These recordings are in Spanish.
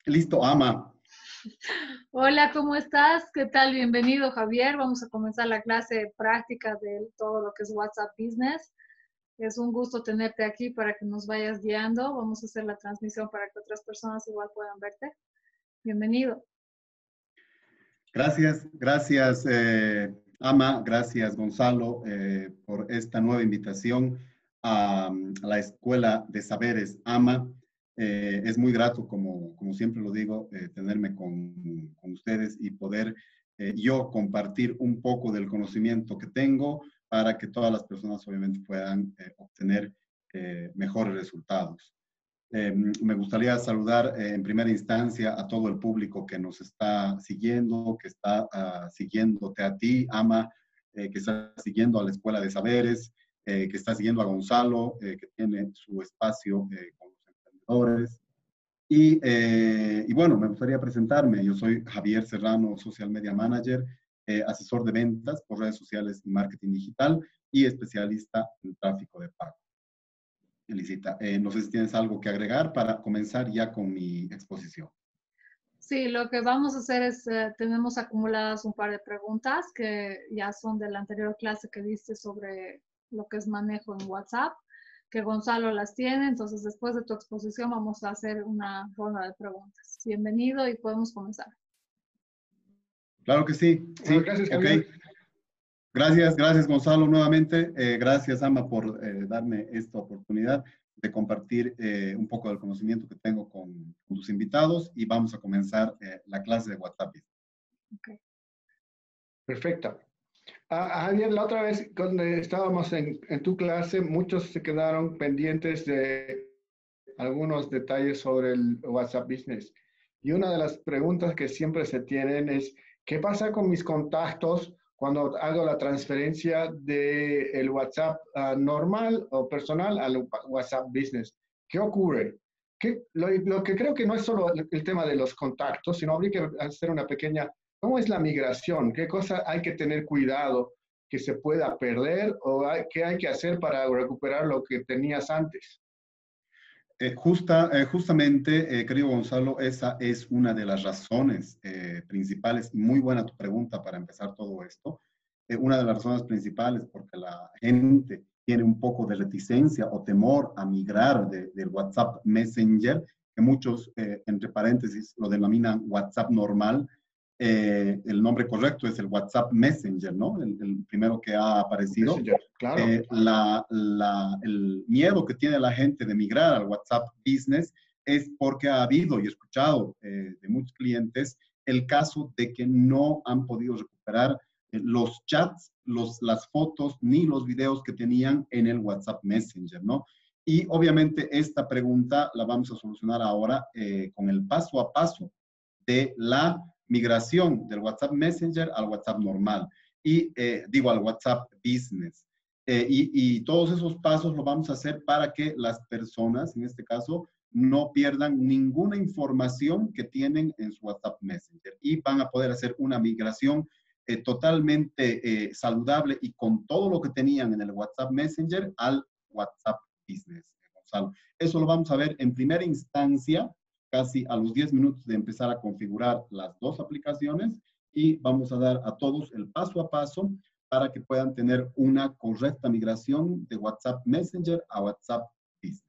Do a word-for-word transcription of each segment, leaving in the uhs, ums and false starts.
Listo, Ama. Hola, ¿cómo estás? ¿Qué tal? Bienvenido, Javier. Vamos a comenzar la clase práctica de todo lo que es WhatsApp Business. Es un gusto tenerte aquí para que nos vayas guiando. Vamos a hacer la transmisión para que otras personas igual puedan verte. Bienvenido. Gracias, gracias, eh, Ama. Gracias, Gonzalo, eh, por esta nueva invitación a, a la Escuela de Saberes Ama. Eh, es muy grato, como, como siempre lo digo, eh, tenerme con, con ustedes y poder eh, yo compartir un poco del conocimiento que tengo para que todas las personas obviamente puedan eh, obtener eh, mejores resultados. Eh, me gustaría saludar eh, en primera instancia a todo el público que nos está siguiendo, que está uh, siguiéndote a ti, Ama, eh, que está siguiendo a la Escuela de Saberes, eh, que está siguiendo a Gonzalo, eh, que tiene su espacio eh, con los emprendedores. Y, eh, y, bueno, me gustaría presentarme. Yo soy Javier Serrano, Social Media Manager, eh, asesor de ventas por redes sociales y marketing digital y especialista en tráfico de pago. Elisita, eh, no sé si tienes algo que agregar para comenzar ya con mi exposición. Sí, lo que vamos a hacer es, eh, tenemos acumuladas un par de preguntas que ya son de la anterior clase que diste sobre lo que es manejo en WhatsApp, que Gonzalo las tiene. Entonces, después de tu exposición vamos a hacer una ronda de preguntas. Bienvenido y podemos comenzar. Claro que sí, Bueno, sí, gracias, ok. Javier. Gracias, gracias Gonzalo nuevamente. Eh, gracias, Ama, por eh, darme esta oportunidad de compartir eh, un poco del conocimiento que tengo con, con tus invitados y vamos a comenzar eh, la clase de WhatsApp. Okay. Perfecto. Ah, Javier, la otra vez cuando estábamos en, en tu clase, muchos se quedaron pendientes de algunos detalles sobre el WhatsApp Business. Y una de las preguntas que siempre se tienen es, ¿qué pasa con mis contactos cuando hago la transferencia del WhatsApp uh, normal o personal al WhatsApp Business? ¿Qué ocurre? ¿Qué, lo, lo que creo que no es solo el, el tema de los contactos, sino habría que hacer una pequeña, ¿cómo es la migración? ¿Qué cosa hay que tener cuidado que se pueda perder o hay, qué hay que hacer para recuperar lo que tenías antes? Eh, justa, eh, justamente, eh, querido Gonzalo, esa es una de las razones eh, principales. Muy buena tu pregunta para empezar todo esto. Eh, una de las razones principales porque la gente tiene un poco de reticencia o temor a migrar de, del WhatsApp Messenger, que muchos, eh, entre paréntesis, lo denominan WhatsApp normal. Eh, el nombre correcto es el WhatsApp Messenger, ¿no? El, el primero que ha aparecido. Messenger, claro. Eh, la, la, el miedo que tiene la gente de migrar al WhatsApp Business es porque ha habido y he escuchado eh, de muchos clientes el caso de que no han podido recuperar eh, los chats, los, las fotos ni los videos que tenían en el WhatsApp Messenger, ¿no? Y obviamente esta pregunta la vamos a solucionar ahora eh, con el paso a paso de la migración del WhatsApp Messenger al WhatsApp normal y eh, digo al WhatsApp Business. Eh, y, y todos esos pasos los vamos a hacer para que las personas, en este caso, no pierdan ninguna información que tienen en su WhatsApp Messenger y van a poder hacer una migración eh, totalmente eh, saludable y con todo lo que tenían en el WhatsApp Messenger al WhatsApp Business, Gonzalo. Eso lo vamos a ver en primera instancia, casi a los diez minutos de empezar a configurar las dos aplicaciones y vamos a dar a todos el paso a paso para que puedan tener una correcta migración de WhatsApp Messenger a WhatsApp Business.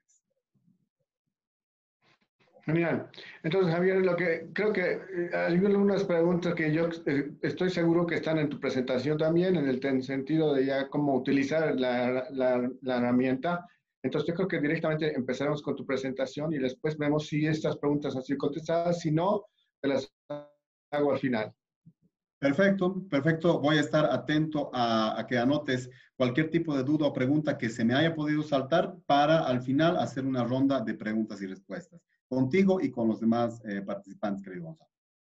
Genial. Entonces, Javier, lo que creo que eh, hay algunas preguntas que yo eh, estoy seguro que están en tu presentación también, en el en sentido de ya cómo utilizar la, la, la herramienta. Entonces, yo creo que directamente empezaremos con tu presentación y después vemos si estas preguntas han sido contestadas. Si no, te las hago al final. Perfecto, perfecto. Voy a estar atento a, a que anotes cualquier tipo de duda o pregunta que se me haya podido saltar para al final hacer una ronda de preguntas y respuestas contigo y con los demás eh, participantes, querido Gonzalo.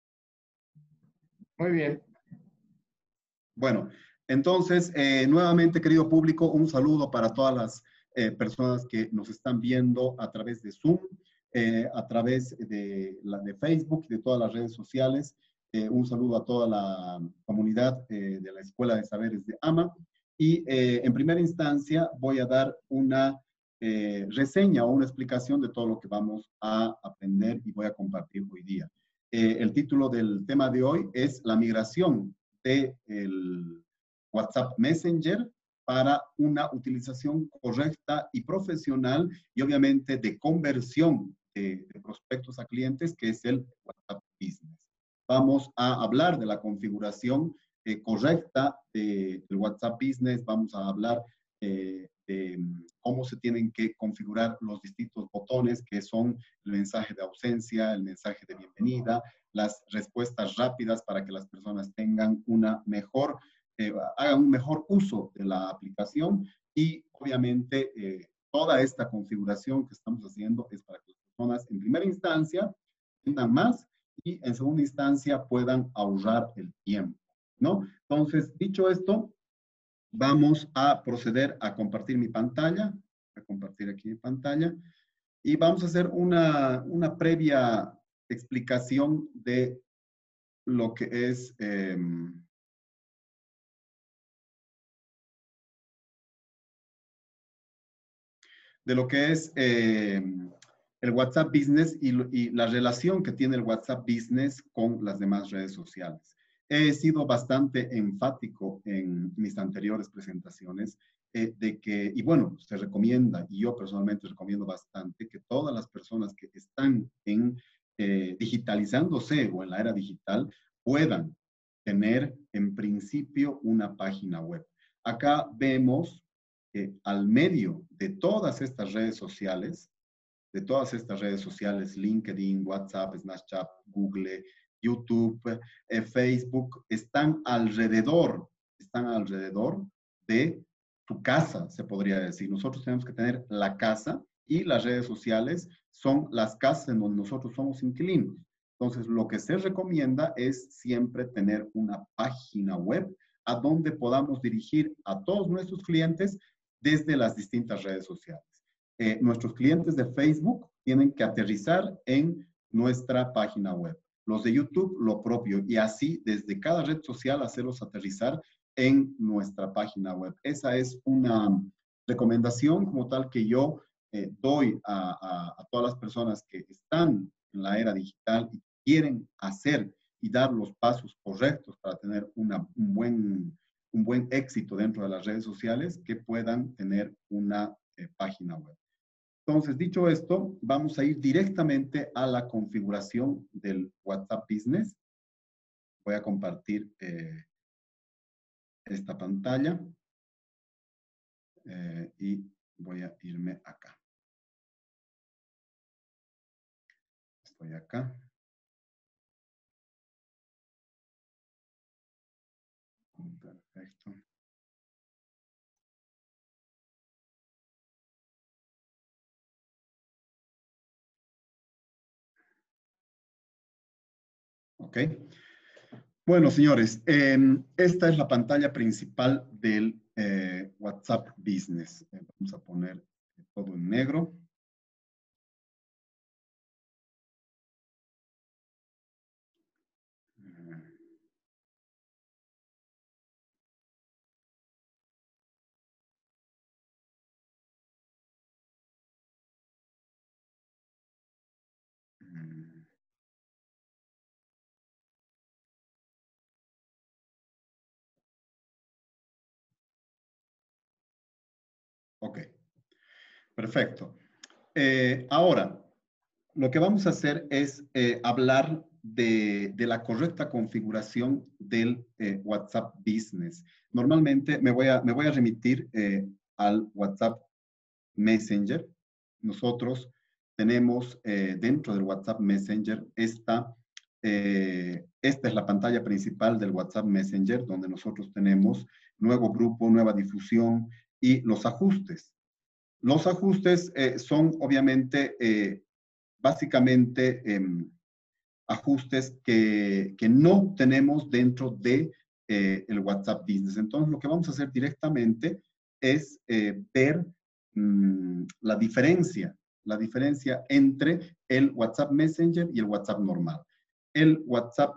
Muy bien. Bueno, entonces, eh, nuevamente, querido público, un saludo para todas las eh, personas que nos están viendo a través de Zoom, eh, a través de, la, de Facebook y de todas las redes sociales. Eh, un saludo a toda la comunidad eh, de la Escuela de Saberes de AMA. Y eh, en primera instancia voy a dar una eh, reseña o una explicación de todo lo que vamos a aprender y voy a compartir hoy día. Eh, el título del tema de hoy es la migración del WhatsApp Messenger para una utilización correcta y profesional y obviamente de conversión de, de prospectos a clientes, que es el WhatsApp Business. Vamos a hablar de la configuración eh, correcta de, del WhatsApp Business, vamos a hablar eh, de cómo se tienen que configurar los distintos botones, que son el mensaje de ausencia, el mensaje de bienvenida, las respuestas rápidas para que las personas tengan una mejor Eh, hagan un mejor uso de la aplicación y obviamente eh, toda esta configuración que estamos haciendo es para que las personas en primera instancia tengan más y en segunda instancia puedan ahorrar el tiempo, ¿no? Entonces, dicho esto, vamos a proceder a compartir mi pantalla, a compartir aquí mi pantalla y vamos a hacer una, una previa explicación de lo que es eh, de lo que es eh, el WhatsApp Business y, y, la relación que tiene el WhatsApp Business con las demás redes sociales. He sido bastante enfático en mis anteriores presentaciones eh, de que, y bueno, se recomienda, y yo personalmente recomiendo bastante, que todas las personas que están en eh, digitalizándose o en la era digital puedan tener en principio una página web. Acá vemos Eh, al medio de todas estas redes sociales, de todas estas redes sociales, LinkedIn, WhatsApp, Snapchat, Google, YouTube, eh, Facebook, están alrededor, están alrededor de tu casa, se podría decir. Nosotros tenemos que tener la casa y las redes sociales son las casas en donde nosotros somos inquilinos. Entonces, lo que se recomienda es siempre tener una página web a donde podamos dirigir a todos nuestros clientes desde las distintas redes sociales. Eh, nuestros clientes de Facebook tienen que aterrizar en nuestra página web. Los de YouTube, lo propio. Y así, desde cada red social, hacerlos aterrizar en nuestra página web. Esa es una recomendación como tal que yo eh, doy a, a, a todas las personas que están en la era digital y quieren hacer y dar los pasos correctos para tener una, un buen un buen éxito dentro de las redes sociales, que puedan tener una eh, página web. Entonces, dicho esto, vamos a ir directamente a la configuración del WhatsApp Business. Voy a compartir eh, esta pantalla eh, y voy a irme acá. Estoy acá. Perfecto. Ok. Bueno, señores, eh, esta es la pantalla principal del eh, WhatsApp Business. Eh, vamos a poner todo en negro. Ok, perfecto. Eh, ahora, lo que vamos a hacer es eh, hablar de, de, la correcta configuración del eh, WhatsApp Business. Normalmente me voy a, me voy a remitir eh, al WhatsApp Messenger. Nosotros tenemos eh, dentro del WhatsApp Messenger esta, eh, esta es la pantalla principal del WhatsApp Messenger, donde nosotros tenemos nuevo grupo, nueva difusión y los ajustes. Los ajustes eh, son obviamente eh, básicamente eh, ajustes que, que, no tenemos dentro de eh, el WhatsApp Business. Entonces, lo que vamos a hacer directamente es eh, ver mmm, la diferencia, la diferencia entre el WhatsApp Messenger y el WhatsApp normal. El WhatsApp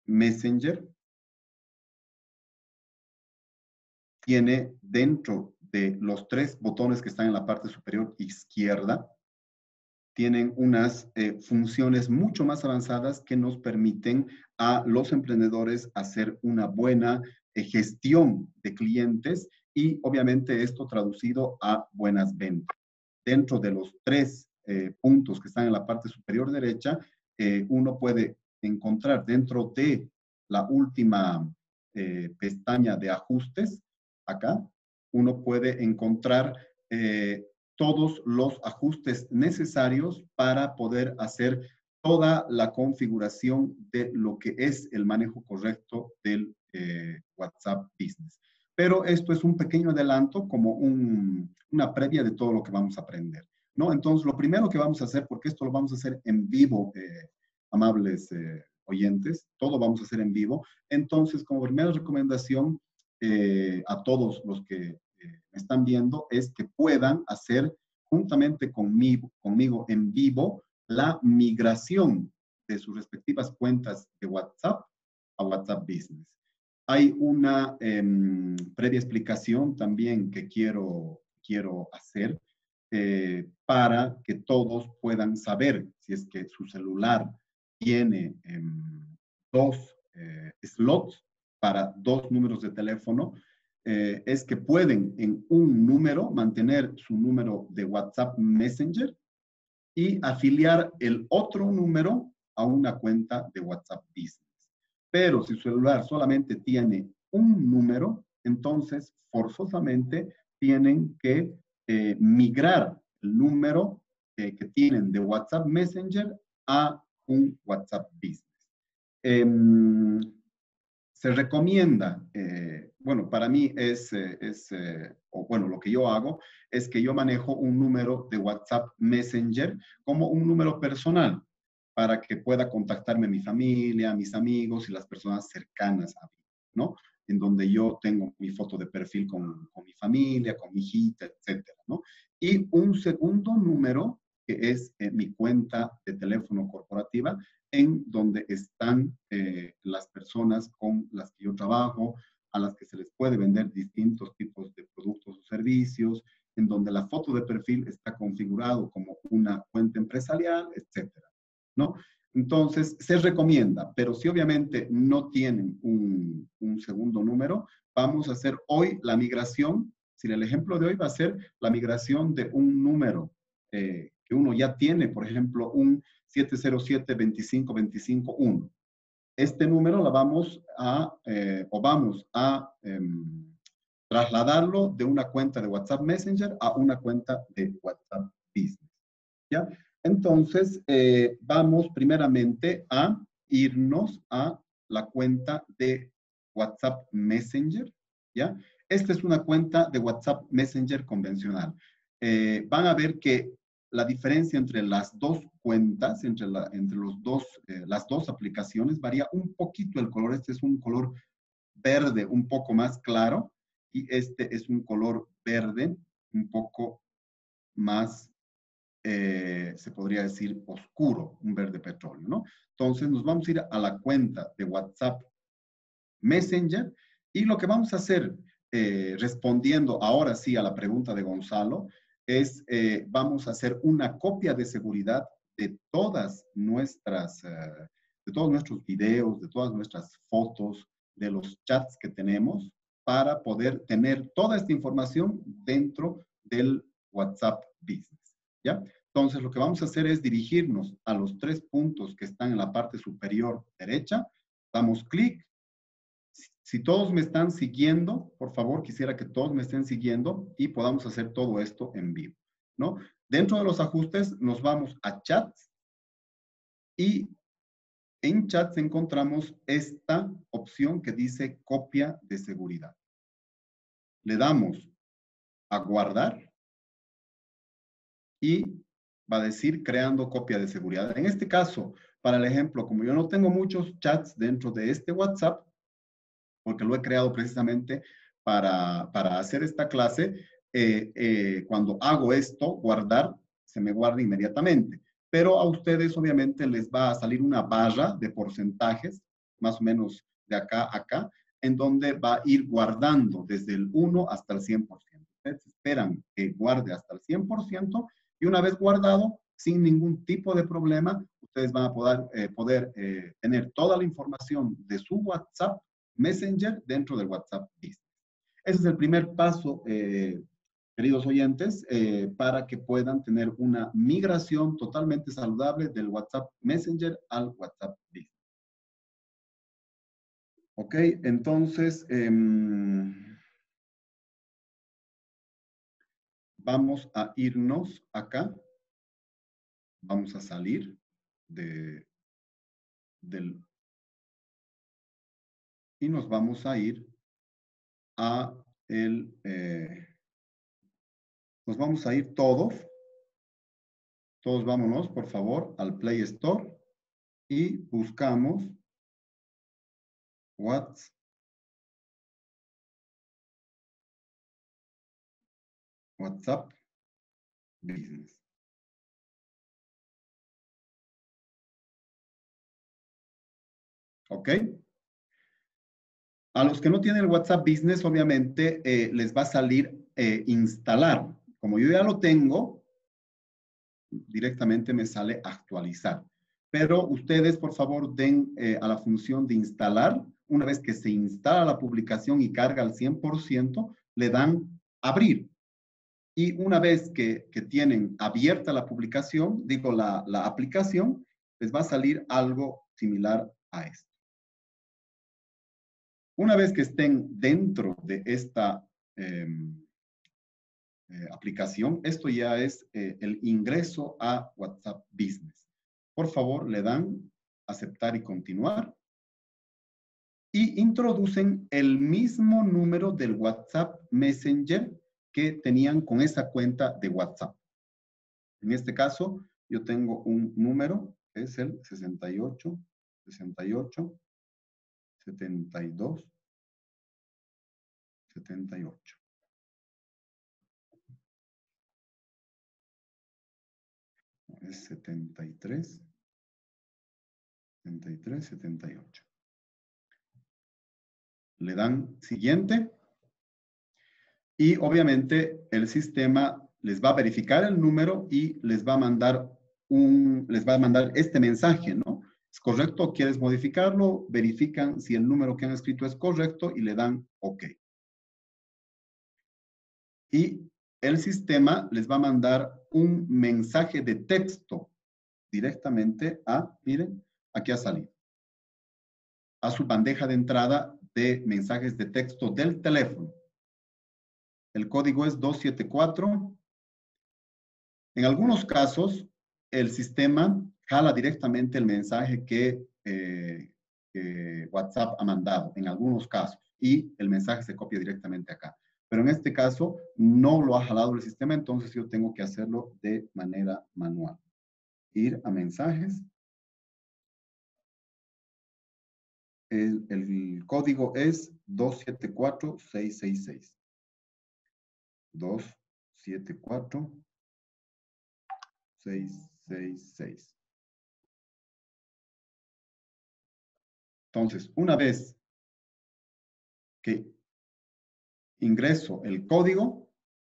Messenger tiene dentro de los tres botones que están en la parte superior izquierda tienen unas eh, funciones mucho más avanzadas que nos permiten a los emprendedores hacer una buena eh, gestión de clientes y obviamente esto traducido a buenas ventas. Dentro de los tres eh, puntos que están en la parte superior derecha, eh, uno puede encontrar dentro de la última eh, pestaña de ajustes, acá, uno puede encontrar eh, todos los ajustes necesarios para poder hacer toda la configuración de lo que es el manejo correcto del eh, WhatsApp Business. Pero esto es un pequeño adelanto, como un, una previa de todo lo que vamos a aprender, ¿no? Entonces, lo primero que vamos a hacer, porque esto lo vamos a hacer en vivo, eh, amables eh, oyentes, todo vamos a hacer en vivo. Entonces, como primera recomendación eh, a todos los que eh, me están viendo, es que puedan hacer juntamente conmigo, conmigo en vivo la migración de sus respectivas cuentas de WhatsApp a WhatsApp Business. Hay una eh, previa explicación también que quiero, quiero hacer eh, para que todos puedan saber si es que su celular tiene eh, dos eh, slots para dos números de teléfono, eh, es que pueden en un número mantener su número de WhatsApp Messenger y afiliar el otro número a una cuenta de WhatsApp Business. Pero si su celular solamente tiene un número, entonces forzosamente tienen que eh, migrar el número eh, que tienen de WhatsApp Messenger a un WhatsApp Business. Eh, se recomienda, eh, bueno, para mí es, eh, es eh, o bueno, lo que yo hago es que yo manejo un número de WhatsApp Messenger como un número personal para que pueda contactarme mi familia, mis amigos y las personas cercanas a mí, ¿no? En donde yo tengo mi foto de perfil con, con mi familia, con mi hijita, etcétera, ¿no? Y un segundo número que es eh, mi cuenta de teléfono corporativa, en donde están eh, las personas con las que yo trabajo, a las que se les puede vender distintos tipos de productos o servicios, en donde la foto de perfil está configurado como una cuenta empresarial, etcétera, ¿no? Entonces, se recomienda, pero si obviamente no tienen un, un segundo número, vamos a hacer hoy la migración. Si el ejemplo de hoy va a ser la migración de un número eh, que uno ya tiene, por ejemplo, un siete cero siete, veinticinco, veinticinco, uno. Este número la vamos a, eh, o vamos a eh, trasladarlo de una cuenta de WhatsApp Messenger a una cuenta de WhatsApp Business, ¿ya? Entonces, eh, vamos primeramente a irnos a la cuenta de WhatsApp Messenger, ¿ya? Esta es una cuenta de WhatsApp Messenger convencional. Eh, van a ver que la diferencia entre las dos cuentas, entre, la, entre los dos, eh, las dos aplicaciones, varía un poquito el color. Este es un color verde un poco más claro y este es un color verde un poco más, eh, se podría decir, oscuro, un verde petróleo, ¿no? Entonces nos vamos a ir a la cuenta de WhatsApp Messenger y lo que vamos a hacer, eh, respondiendo ahora sí a la pregunta de Gonzalo, es, eh, vamos a hacer una copia de seguridad de todas nuestras, uh, de todos nuestros videos, de todas nuestras fotos, de los chats que tenemos, para poder tener toda esta información dentro del WhatsApp Business, ¿ya? Entonces, lo que vamos a hacer es dirigirnos a los tres puntos que están en la parte superior derecha, damos clic. Si todos me están siguiendo, por favor, quisiera que todos me estén siguiendo y podamos hacer todo esto en vivo, ¿no? Dentro de los ajustes nos vamos a chats y en chats encontramos esta opción que dice copia de seguridad. Le damos a guardar y va a decir creando copia de seguridad. En este caso, para el ejemplo, como yo no tengo muchos chats dentro de este WhatsApp, porque lo he creado precisamente para, para hacer esta clase, eh, eh, cuando hago esto, guardar, se me guarda inmediatamente. Pero a ustedes obviamente les va a salir una barra de porcentajes, más o menos de acá a acá, en donde va a ir guardando desde el uno hasta el cien por ciento. ustedes esperan que guarde hasta el cien por ciento y una vez guardado, sin ningún tipo de problema, ustedes van a poder, eh, poder eh, tener toda la información de su WhatsApp Messenger dentro del WhatsApp Business. Ese es el primer paso, eh, queridos oyentes, eh, para que puedan tener una migración totalmente saludable del WhatsApp Messenger al WhatsApp Business. Ok, entonces, eh, vamos a irnos acá. Vamos a salir de, del... Y nos vamos a ir a el... Eh, nos vamos a ir todos. Todos vámonos, por favor, al Play Store y buscamos WhatsApp. WhatsApp Business. ¿Ok? A los que no tienen el WhatsApp Business, obviamente, eh, les va a salir eh, instalar. Como yo ya lo tengo, directamente me sale actualizar. Pero ustedes, por favor, den eh, a la función de instalar. Una vez que se instala la publicación y carga al cien por ciento, le dan abrir. Y una vez que, que tienen abierta la publicación, digo la, la aplicación, les va a salir algo similar a esto. Una vez que estén dentro de esta eh, eh, aplicación, esto ya es eh, el ingreso a WhatsApp Business. Por favor, le dan aceptar y continuar y introducen el mismo número del WhatsApp Messenger que tenían con esa cuenta de WhatsApp. En este caso, yo tengo un número, es el sesenta y ocho, sesenta y ocho, setenta y dos, setenta y ocho. Es setenta y tres, setenta y tres, setenta y ocho. Le dan siguiente y obviamente el sistema les va a verificar el número y les va a mandar un, les va a mandar este mensaje, ¿no? ¿Es correcto? ¿Quieres modificarlo? Verifican si el número que han escrito es correcto y le dan OK. Y el sistema les va a mandar un mensaje de texto directamente a, miren, aquí ha salido, a su bandeja de entrada de mensajes de texto del teléfono. El código es dos siete cuatro. En algunos casos, el sistema jala directamente el mensaje que, eh, que WhatsApp ha mandado, en algunos casos, y el mensaje se copia directamente acá. Pero en este caso, no lo ha jalado el sistema, entonces yo tengo que hacerlo de manera manual. Ir a mensajes. El, el código es dos siete cuatro seis seis seis. dos siete cuatro seis seis seis. Entonces, una vez que ingreso el código,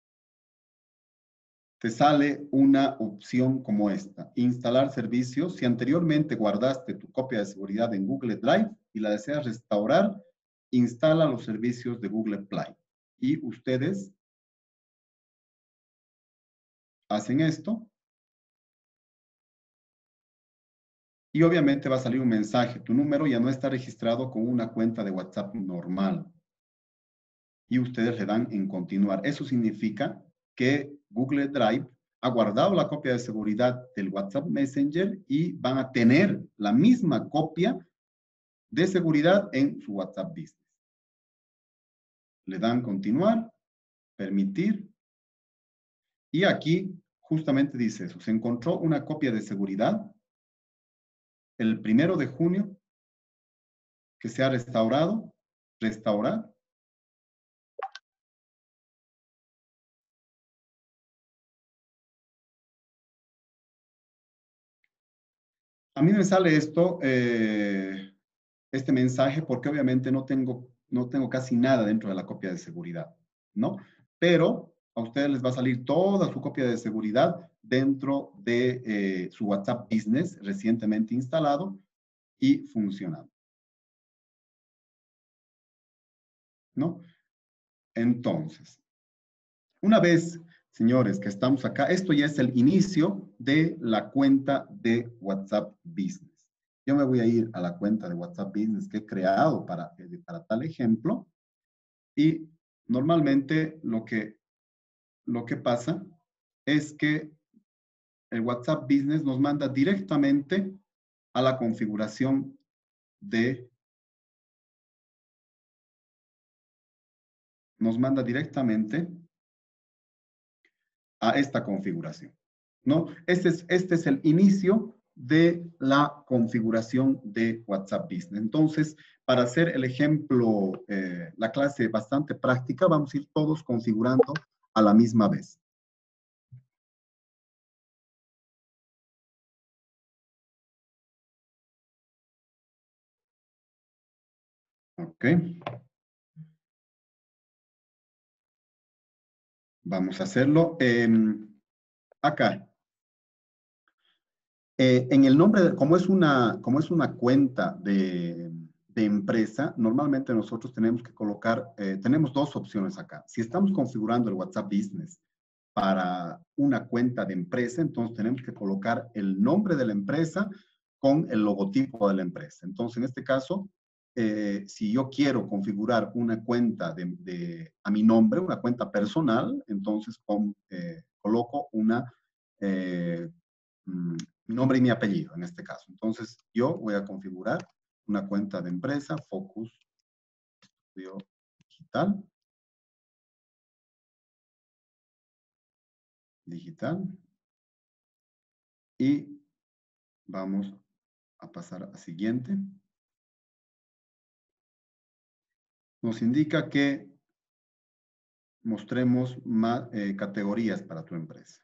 te sale una opción como esta, instalar servicios. Si anteriormente guardaste tu copia de seguridad en Google Drive y la deseas restaurar, instala los servicios de Google Play. Y ustedes hacen esto. Y obviamente va a salir un mensaje. Tu número ya no está registrado con una cuenta de WhatsApp normal. Y ustedes le dan en continuar. Eso significa que Google Drive ha guardado la copia de seguridad del WhatsApp Messenger y van a tener la misma copia de seguridad en su WhatsApp Business. Le dan continuar, permitir. Y aquí justamente dice eso. Se encontró una copia de seguridad el primero de junio que se ha restaurado. Restaurar. A mí me sale esto, eh, este mensaje, porque obviamente no tengo, no tengo casi nada dentro de la copia de seguridad, ¿no? Pero a ustedes les va a salir toda su copia de seguridad dentro de eh, su WhatsApp Business recientemente instalado y funcionando, ¿no? Entonces, una vez, señores, que estamos acá, esto ya es el inicio de la cuenta de WhatsApp Business. Yo me voy a ir a la cuenta de WhatsApp Business que he creado para, para tal ejemplo y normalmente lo que, lo que pasa es que el WhatsApp Business nos manda directamente a la configuración de, nos manda directamente a esta configuración, ¿no? Este es, este es el inicio de la configuración de WhatsApp Business. Entonces, para hacer el ejemplo, eh, la clase bastante práctica, vamos a ir todos configurando a la misma vez. Ok. Vamos a hacerlo eh, acá. Eh, en el nombre, de, como, es una, como es una cuenta de, de empresa, normalmente nosotros tenemos que colocar, eh, tenemos dos opciones acá. Si estamos configurando el WhatsApp Business para una cuenta de empresa, entonces tenemos que colocar el nombre de la empresa con el logotipo de la empresa. Entonces, en este caso, eh, si yo quiero configurar una cuenta de, de, a mi nombre, una cuenta personal, entonces con, eh, coloco una, eh, mm, mi nombre y mi apellido en este caso. Entonces, yo voy a configurar una cuenta de empresa, Focus Studio Digital. Digital. Y vamos a pasar a siguiente. Nos indica que mostremos más eh, categorías para tu empresa.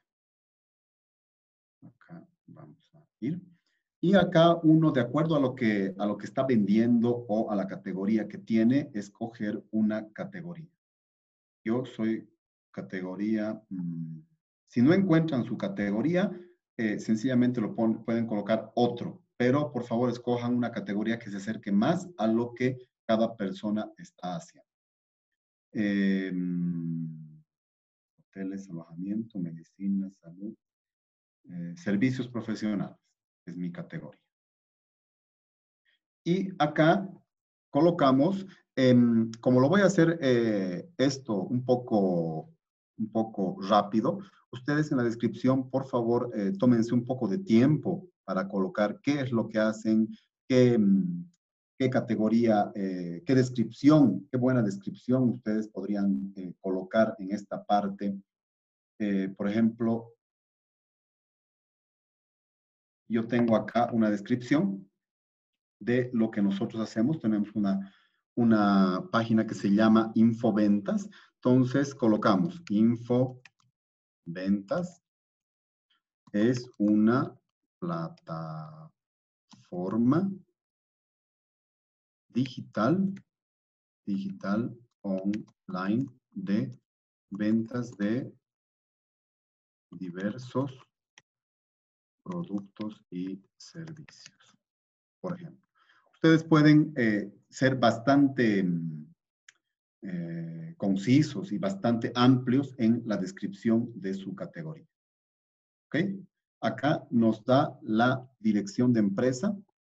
Acá vamos a ir. Y acá uno, de acuerdo a lo que, a lo que está vendiendo o a la categoría que tiene, escoger una categoría. Yo soy categoría, mmm, si no encuentran su categoría, eh, sencillamente lo pon, pueden colocar otro, pero por favor escojan una categoría que se acerque más a lo que cada persona está haciendo. Eh, hoteles, alojamiento, medicina, salud, eh, servicios profesionales, es mi categoría. Y acá colocamos, eh, como lo voy a hacer eh, esto un poco, un poco rápido, ustedes en la descripción, por favor, eh, tómense un poco de tiempo para colocar qué es lo que hacen, qué, qué categoría, eh, qué descripción, qué buena descripción ustedes podrían eh, colocar en esta parte. Eh, por ejemplo, yo tengo acá una descripción de lo que nosotros hacemos. Tenemos una, una página que se llama Infoventas. Entonces colocamos Infoventas. Es una plataforma digital, digital online de ventas de diversos productos y servicios, por ejemplo. Ustedes pueden eh, ser bastante eh, concisos y bastante amplios en la descripción de su categoría. ¿Ok? Acá nos da la dirección de empresa.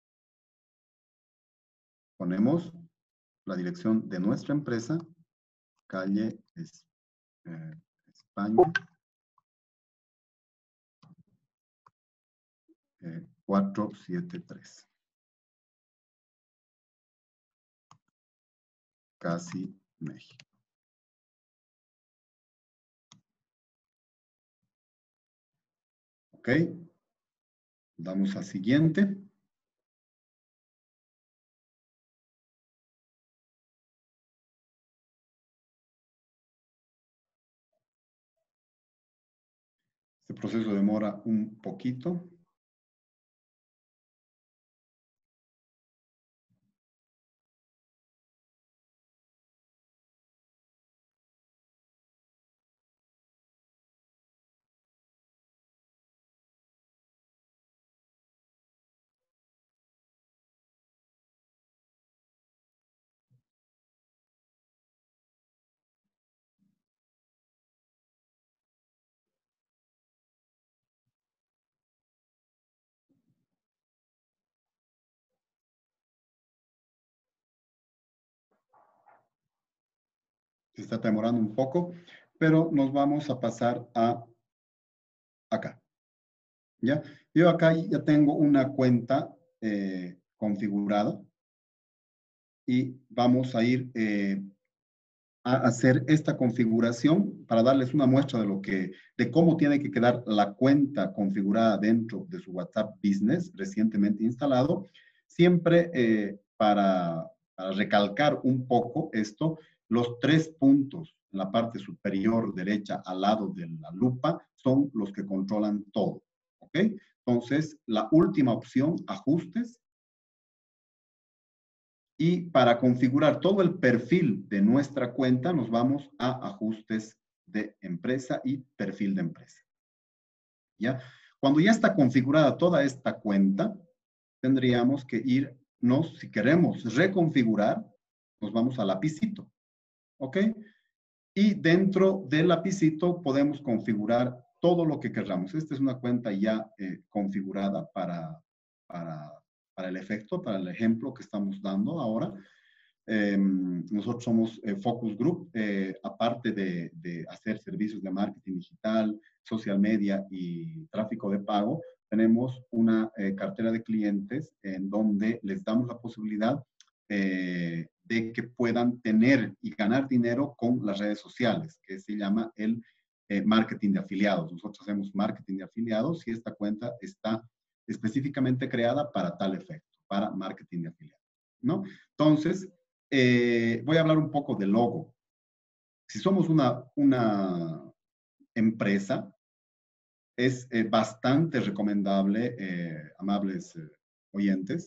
Ponemos la dirección de nuestra empresa, calle es, eh, España, eh, cuatrocientos setenta y tres. Casi México. Ok. Damos a siguiente. Este proceso demora un poquito. Se está demorando un poco, pero nos vamos a pasar a acá. ¿Ya? Yo acá ya tengo una cuenta eh, configurada y vamos a ir eh, a hacer esta configuración para darles una muestra de lo que, de cómo tiene que quedar la cuenta configurada dentro de su WhatsApp Business recientemente instalado. Siempre eh, para, para recalcar un poco esto, los tres puntos en la parte superior derecha al lado de la lupa son los que controlan todo. ¿Ok? Entonces, la última opción, ajustes. Y para configurar todo el perfil de nuestra cuenta, nos vamos a ajustes de empresa y perfil de empresa. ¿Ya? Cuando ya está configurada toda esta cuenta, tendríamos que irnos, si queremos reconfigurar, nos vamos al lapicito. ¿Ok? Y dentro del lapicito podemos configurar todo lo que queramos. Esta es una cuenta ya eh, configurada para, para, para el efecto, para el ejemplo que estamos dando ahora. Eh, nosotros somos eh, Focus Group, eh, aparte de, de hacer servicios de marketing digital, social media y tráfico de pago, tenemos una eh, cartera de clientes en donde les damos la posibilidad eh, de que puedan tener y ganar dinero con las redes sociales, que se llama el eh, marketing de afiliados. Nosotros hacemos marketing de afiliados y esta cuenta está específicamente creada para tal efecto, para marketing de afiliados, ¿no? Entonces, eh, voy a hablar un poco del logo. Si somos una, una empresa, es eh, bastante recomendable, eh, amables eh, oyentes,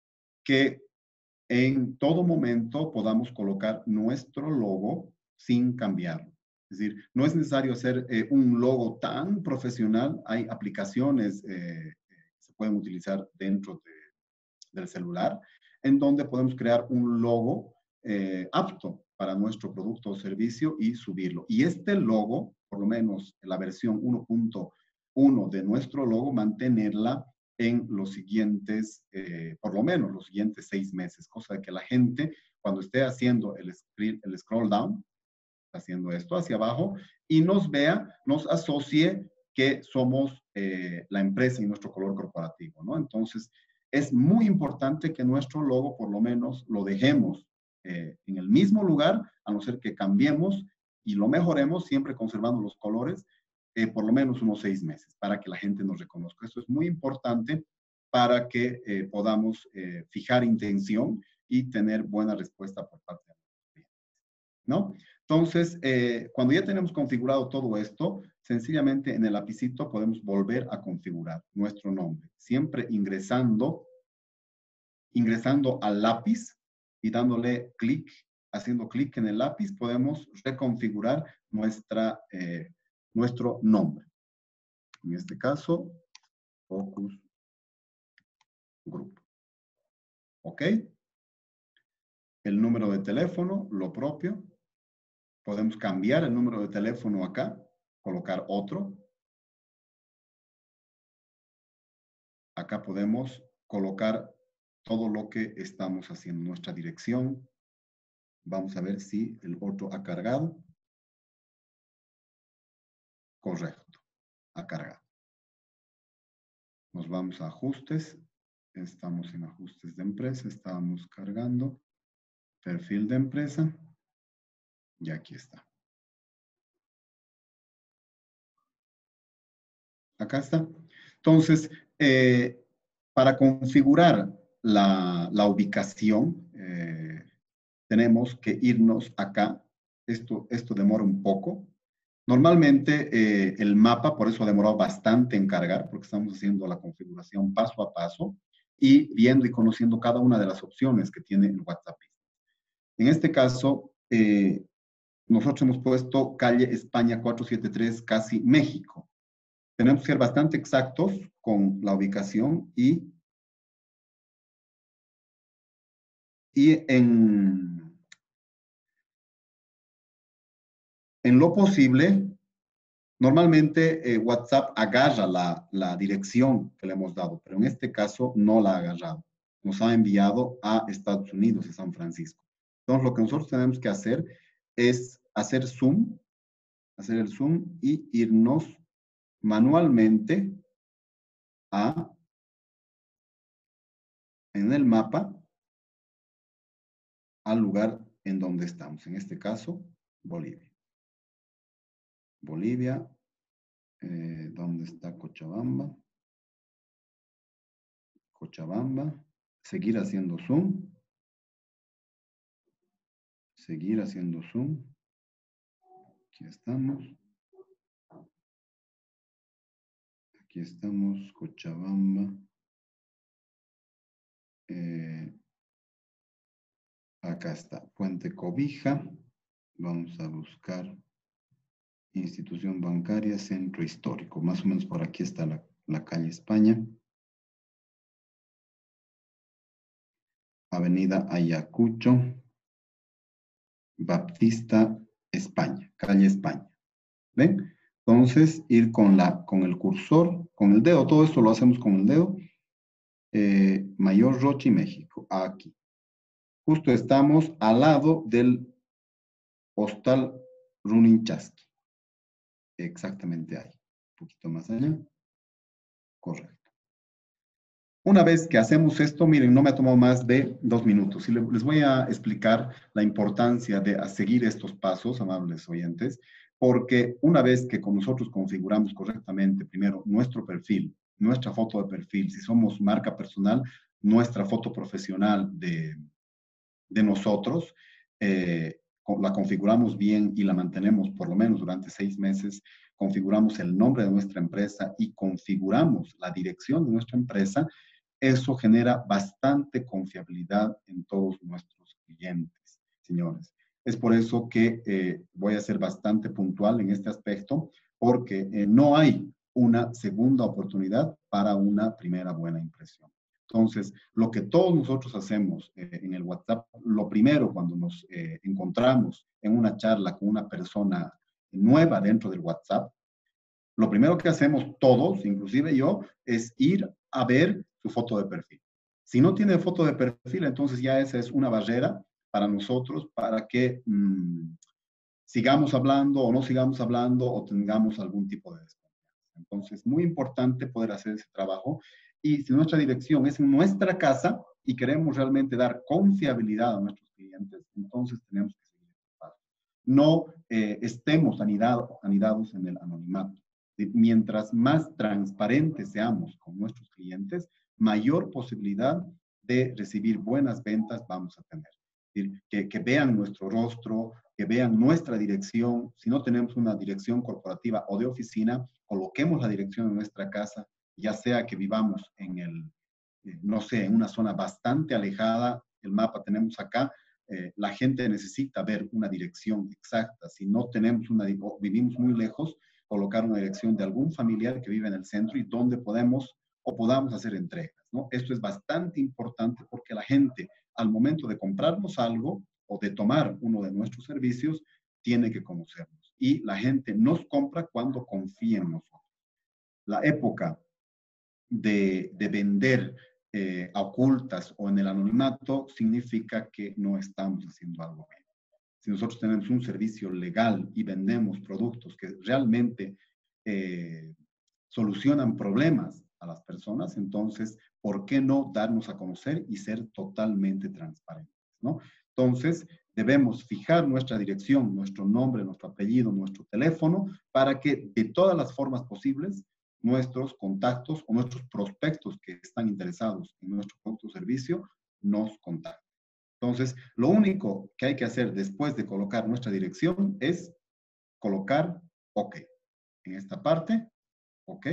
que en todo momento podamos colocar nuestro logo sin cambiarlo. Es decir, no es necesario hacer eh, un logo tan profesional. Hay aplicaciones eh, que se pueden utilizar dentro de, del celular en donde podemos crear un logo eh, apto para nuestro producto o servicio y subirlo. Y este logo, por lo menos en la versión uno punto uno de nuestro logo, mantenerla en los siguientes, eh, por lo menos los siguientes seis meses, cosa de que la gente, cuando esté haciendo el, el scroll down, haciendo esto hacia abajo, y nos vea, nos asocie que somos eh, la empresa y nuestro color corporativo, ¿no? Entonces, es muy importante que nuestro logo, por lo menos, lo dejemos eh, en el mismo lugar, a no ser que cambiemos y lo mejoremos, siempre conservando los colores, eh, por lo menos unos seis meses, para que la gente nos reconozca. Esto es muy importante para que eh, podamos eh, fijar intención y tener buena respuesta por parte de los clientes, ¿no? Entonces, eh, cuando ya tenemos configurado todo esto, sencillamente en el lapicito podemos volver a configurar nuestro nombre, siempre ingresando, ingresando al lápiz y dándole clic, haciendo clic en el lápiz, podemos reconfigurar nuestra, eh, nuestro nombre. En este caso, Focus Group. ¿Ok? El número de teléfono, lo propio. Podemos cambiar el número de teléfono acá, colocar otro. Acá podemos colocar todo lo que estamos haciendo, nuestra dirección. Vamos a ver si el otro ha cargado. Correcto, ha cargado. Nos vamos a ajustes. Estamos en ajustes de empresa, estábamos cargando. Perfil de empresa. Y aquí está. Acá está. Entonces, eh, para configurar la, la ubicación, eh, tenemos que irnos acá. Esto, esto demora un poco. Normalmente eh, el mapa, por eso ha demorado bastante en cargar, porque estamos haciendo la configuración paso a paso y viendo y conociendo cada una de las opciones que tiene el WhatsApp. En este caso, eh, nosotros hemos puesto calle España cuatrocientos setenta y tres, casi México. Tenemos que ser bastante exactos con la ubicación y, y en, en lo posible, normalmente eh, WhatsApp agarra la, la dirección que le hemos dado, pero en este caso no la ha agarrado. Nos ha enviado a Estados Unidos, a San Francisco. Entonces, lo que nosotros tenemos que hacer es hacer zoom, hacer el zoom y irnos manualmente a, en el mapa, al lugar en donde estamos. En este caso, Bolivia. Bolivia, eh, ¿dónde está Cochabamba? Cochabamba. Seguir haciendo zoom. Seguir haciendo zoom. Aquí estamos. Aquí estamos, Cochabamba. Eh, acá está, Puente Cobija. Vamos a buscar institución bancaria, centro histórico. Más o menos por aquí está la, la calle España. Avenida Ayacucho. Baptista, España. Calle España. ¿Ven? Entonces, ir con, la, con el cursor, con el dedo. Todo esto lo hacemos con el dedo. Eh, Mayor Rochi, México. Aquí. Justo estamos al lado del Hostal Runinchaski. Exactamente ahí. Un poquito más allá. Correcto. Una vez que hacemos esto, miren, no me ha tomado más de dos minutos. Y les voy a explicar la importancia de seguir estos pasos, amables oyentes, porque una vez que con nosotros configuramos correctamente, primero, nuestro perfil, nuestra foto de perfil, si somos marca personal, nuestra foto profesional de, de nosotros, eh, la configuramos bien y la mantenemos por lo menos durante seis meses, configuramos el nombre de nuestra empresa y configuramos la dirección de nuestra empresa, eso genera bastante confiabilidad en todos nuestros clientes, señores. Es por eso que eh, voy a ser bastante puntual en este aspecto, porque eh, no hay una segunda oportunidad para una primera buena impresión. Entonces, lo que todos nosotros hacemos eh, en el WhatsApp, lo primero cuando nos eh, encontramos en una charla con una persona nueva dentro del WhatsApp, lo primero que hacemos todos, inclusive yo, es ir a ver su foto de perfil. Si no tiene foto de perfil, entonces ya esa es una barrera para nosotros para que mmm, sigamos hablando o no sigamos hablando o tengamos algún tipo de desconfianza. Entonces, muy importante poder hacer ese trabajo. Y si nuestra dirección es en nuestra casa y queremos realmente dar confiabilidad a nuestros clientes, entonces tenemos que seguir este paso. No eh, estemos anidados, anidados en el anonimato. Mientras más transparentes seamos con nuestros clientes, mayor posibilidad de recibir buenas ventas vamos a tener. Es decir, que, que vean nuestro rostro, que vean nuestra dirección. Si no tenemos una dirección corporativa o de oficina, coloquemos la dirección en nuestra casa, ya sea que vivamos en el, eh, no sé, en una zona bastante alejada, el mapa tenemos acá, eh, la gente necesita ver una dirección exacta. Si no tenemos una, o vivimos muy lejos, colocar una dirección de algún familiar que vive en el centro y donde podemos o podamos hacer entregas, ¿no? Esto es bastante importante porque la gente, al momento de comprarnos algo o de tomar uno de nuestros servicios, tiene que conocernos. Y la gente nos compra cuando confía en nosotros. La época de, de vender eh, a ocultas o en el anonimato significa que no estamos haciendo algo bien. Si nosotros tenemos un servicio legal y vendemos productos que realmente eh, solucionan problemas a las personas, entonces, ¿por qué no darnos a conocer y ser totalmente transparentes, ¿no? Entonces, debemos fijar nuestra dirección, nuestro nombre, nuestro apellido, nuestro teléfono, para que de todas las formas posibles, nuestros contactos o nuestros prospectos que están interesados en nuestro producto o servicio nos contacten. Entonces, lo único que hay que hacer después de colocar nuestra dirección es colocar OK. En esta parte, OK.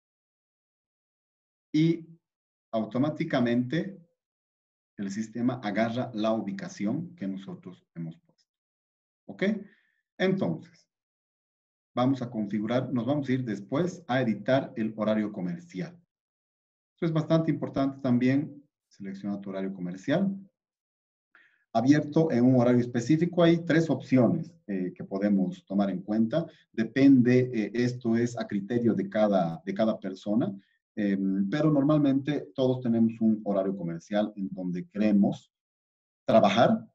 Y automáticamente el sistema agarra la ubicación que nosotros hemos puesto. ¿Ok? Entonces, vamos a configurar, nos vamos a ir después a editar el horario comercial. Esto es bastante importante también. Selecciona tu horario comercial. Abierto en un horario específico, hay tres opciones eh, que podemos tomar en cuenta. Depende, eh, esto es a criterio de cada, de cada persona, eh, pero normalmente todos tenemos un horario comercial en donde queremos trabajar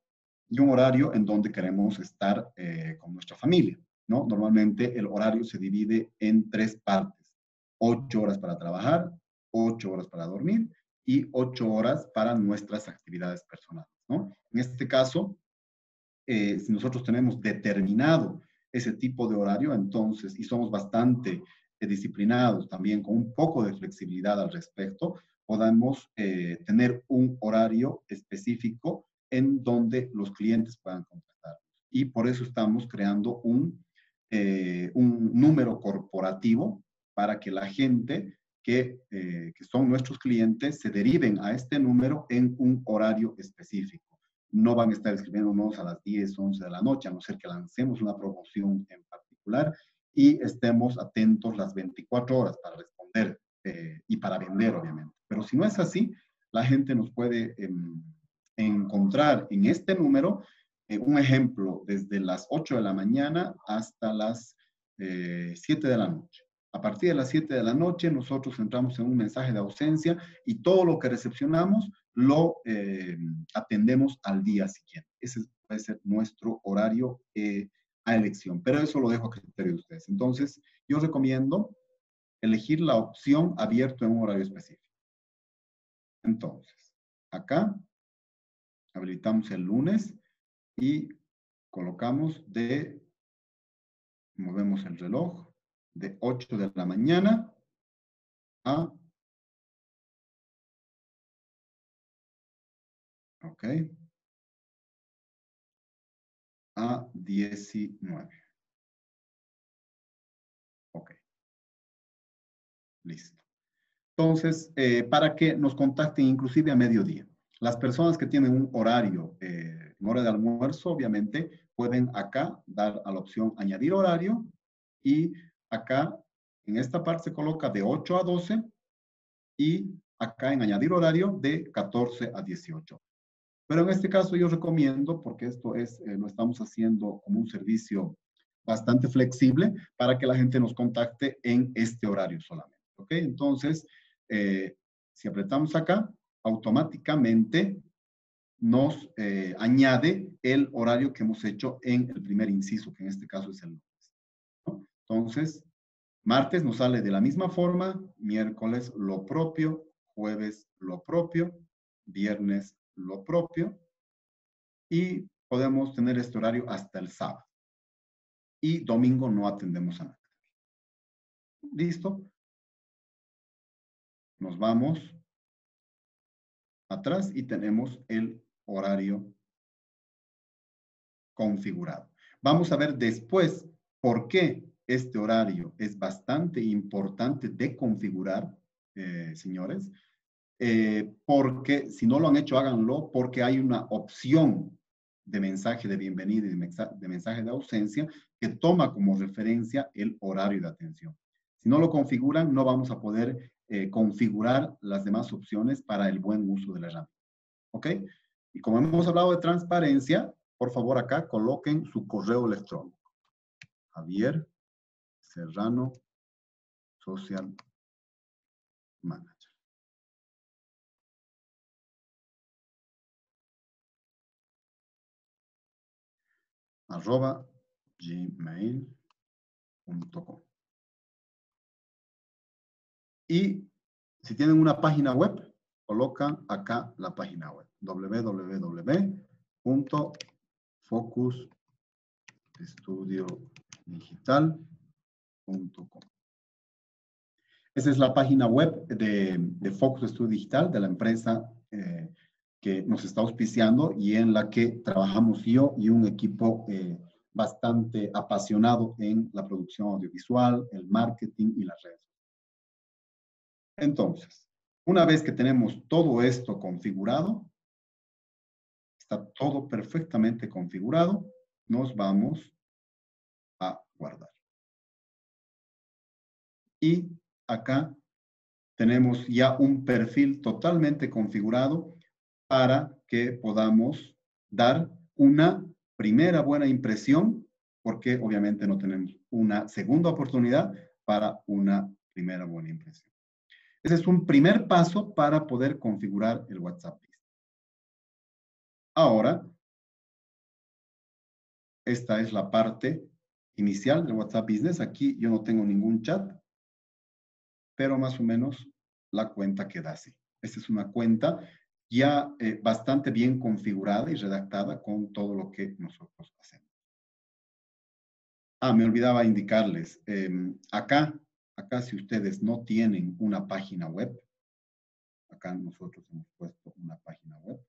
y un horario en donde queremos estar eh, con nuestra familia, ¿no? Normalmente el horario se divide en tres partes. Ocho horas para trabajar, ocho horas para dormir y ocho horas para nuestras actividades personales, ¿no? En este caso, eh, si nosotros tenemos determinado ese tipo de horario, entonces, y somos bastante eh, disciplinados también, con un poco de flexibilidad al respecto, podamos eh, tener un horario específico en donde los clientes puedan contratar. Y por eso estamos creando un, eh, un número corporativo para que la gente que, eh, que son nuestros clientes se deriven a este número en un horario específico. No van a estar escribiéndonos a las diez, once de la noche, a no ser que lancemos una promoción en particular y estemos atentos las veinticuatro horas para responder eh, y para vender, obviamente. Pero si no es así, la gente nos puede eh, encontrar en este número, eh, un ejemplo, desde las ocho de la mañana hasta las eh, siete de la noche. A partir de las siete de la noche, nosotros entramos en un mensaje de ausencia y todo lo que recepcionamos lo eh, atendemos al día siguiente. Ese puede ser nuestro horario eh, a elección, pero eso lo dejo a criterio de ustedes. Entonces, yo recomiendo elegir la opción abierto en un horario específico. Entonces, acá habilitamos el lunes y colocamos de, movemos el reloj, de ocho de la mañana a, ok, a diecinueve. Ok, listo. Entonces, eh, para que nos contacten inclusive a mediodía. Las personas que tienen un horario, eh, en hora de almuerzo, obviamente, pueden acá dar a la opción añadir horario y acá, en esta parte se coloca de ocho a doce y acá en añadir horario de catorce a dieciocho. Pero en este caso yo recomiendo, porque esto es, eh, lo estamos haciendo como un servicio bastante flexible para que la gente nos contacte en este horario solamente. ¿Ok? Entonces, eh, si apretamos acá, automáticamente nos eh, añade el horario que hemos hecho en el primer inciso, que en este caso es el lunes, ¿no? Entonces, martes nos sale de la misma forma, miércoles lo propio, jueves lo propio, viernes lo propio, y podemos tener este horario hasta el sábado. Y domingo no atendemos a nadie. ¿Listo? Nos vamos atrás y tenemos el horario configurado. Vamos a ver después por qué este horario es bastante importante de configurar, eh, señores. Eh, porque si no lo han hecho, háganlo, porque hay una opción de mensaje de bienvenida y de mensaje, de mensaje de ausencia que toma como referencia el horario de atención. Si no lo configuran, no vamos a poder eh, configurar las demás opciones para el buen uso de la herramienta. ¿Ok? Y como hemos hablado de transparencia, por favor acá coloquen su correo electrónico. Javier Serrano, Social Manager. arroba gmail punto com. Y si tienen una página web, colocan acá la página web, w w w punto focus studio digital punto com. Esa es la página web de, de Focus Studio Digital, de la empresa eh, que nos está auspiciando y en la que trabajamos yo y un equipo eh, bastante apasionado en la producción audiovisual, el marketing y las redes. Entonces, una vez que tenemos todo esto configurado, está todo perfectamente configurado, nos vamos a guardar. Y acá tenemos ya un perfil totalmente configurado para que podamos dar una primera buena impresión, porque obviamente no tenemos una segunda oportunidad para una primera buena impresión. Ese es un primer paso para poder configurar el WhatsApp Business. Ahora, esta es la parte inicial del WhatsApp Business. Aquí yo no tengo ningún chat, pero más o menos la cuenta queda así. Esta es una cuenta ya eh, bastante bien configurada y redactada con todo lo que nosotros hacemos. Ah, me olvidaba indicarles, eh, acá, acá si ustedes no tienen una página web, acá nosotros hemos puesto una página web,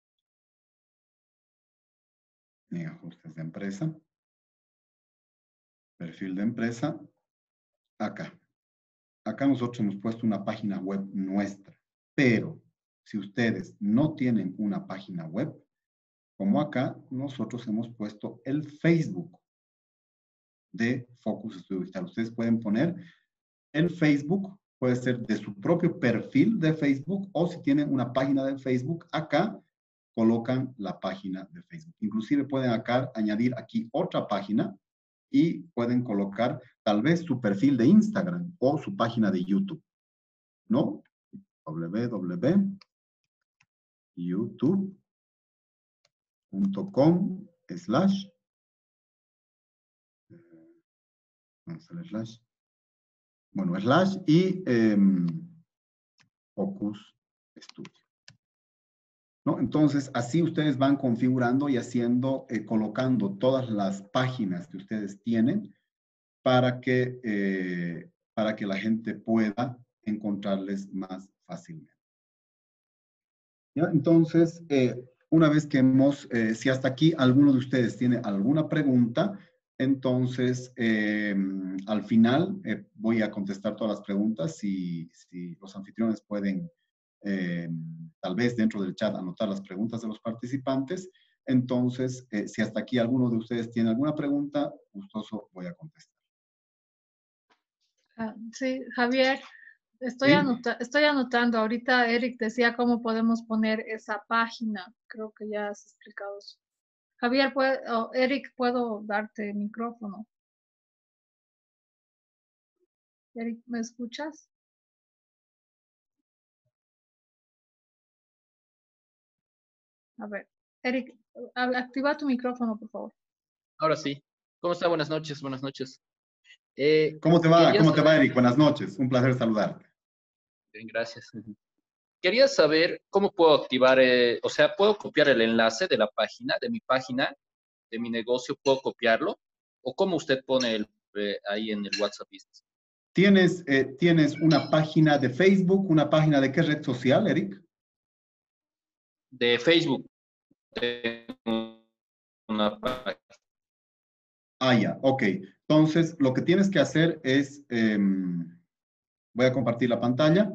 en ajustes de empresa, perfil de empresa, acá. Acá nosotros hemos puesto una página web nuestra, pero si ustedes no tienen una página web, como acá, nosotros hemos puesto el Facebook de Focus Studio Digital. Ustedes pueden poner el Facebook, puede ser de su propio perfil de Facebook, o si tienen una página de Facebook, acá colocan la página de Facebook. Inclusive pueden acá añadir aquí otra página y pueden colocar tal vez su perfil de Instagram o su página de YouTube, ¿no? w w w punto youtube punto com slash slash bueno, slash y eh, Focus Studio. ¿No? Entonces, así ustedes van configurando y haciendo, eh, colocando todas las páginas que ustedes tienen para que, eh, para que la gente pueda encontrarles más fácilmente. ¿Ya? Entonces, eh, una vez que hemos, eh, si hasta aquí alguno de ustedes tiene alguna pregunta, entonces eh, al final eh, voy a contestar todas las preguntas. Si, si los anfitriones pueden, eh, tal vez dentro del chat, anotar las preguntas de los participantes. Entonces, eh, si hasta aquí alguno de ustedes tiene alguna pregunta, gustoso voy a contestar. Ah, sí, Javier. Estoy, ¿Sí? anota estoy anotando. Ahorita Eric decía cómo podemos poner esa página. Creo que ya has explicado eso. Javier, ¿puedo, oh, Eric, ¿puedo darte micrófono? Eric, ¿me escuchas? A ver, Eric, activa tu micrófono, por favor. Ahora sí. ¿Cómo está? Buenas noches, buenas noches. Eh, ¿Cómo te va? ¿Cómo saber... te va, Eric? Buenas noches. Un placer saludarte. Bien, gracias. Quería saber cómo puedo activar, eh, o sea, ¿puedo copiar el enlace de la página, de mi página, de mi negocio? ¿Puedo copiarlo? ¿O cómo usted pone el, eh, ahí en el WhatsApp Business? ¿Tienes, eh, ¿Tienes una página de Facebook, una página de qué red social, Eric? De Facebook. Tengo una página. Ah, ya, ok. Entonces, lo que tienes que hacer es, eh, voy a compartir la pantalla.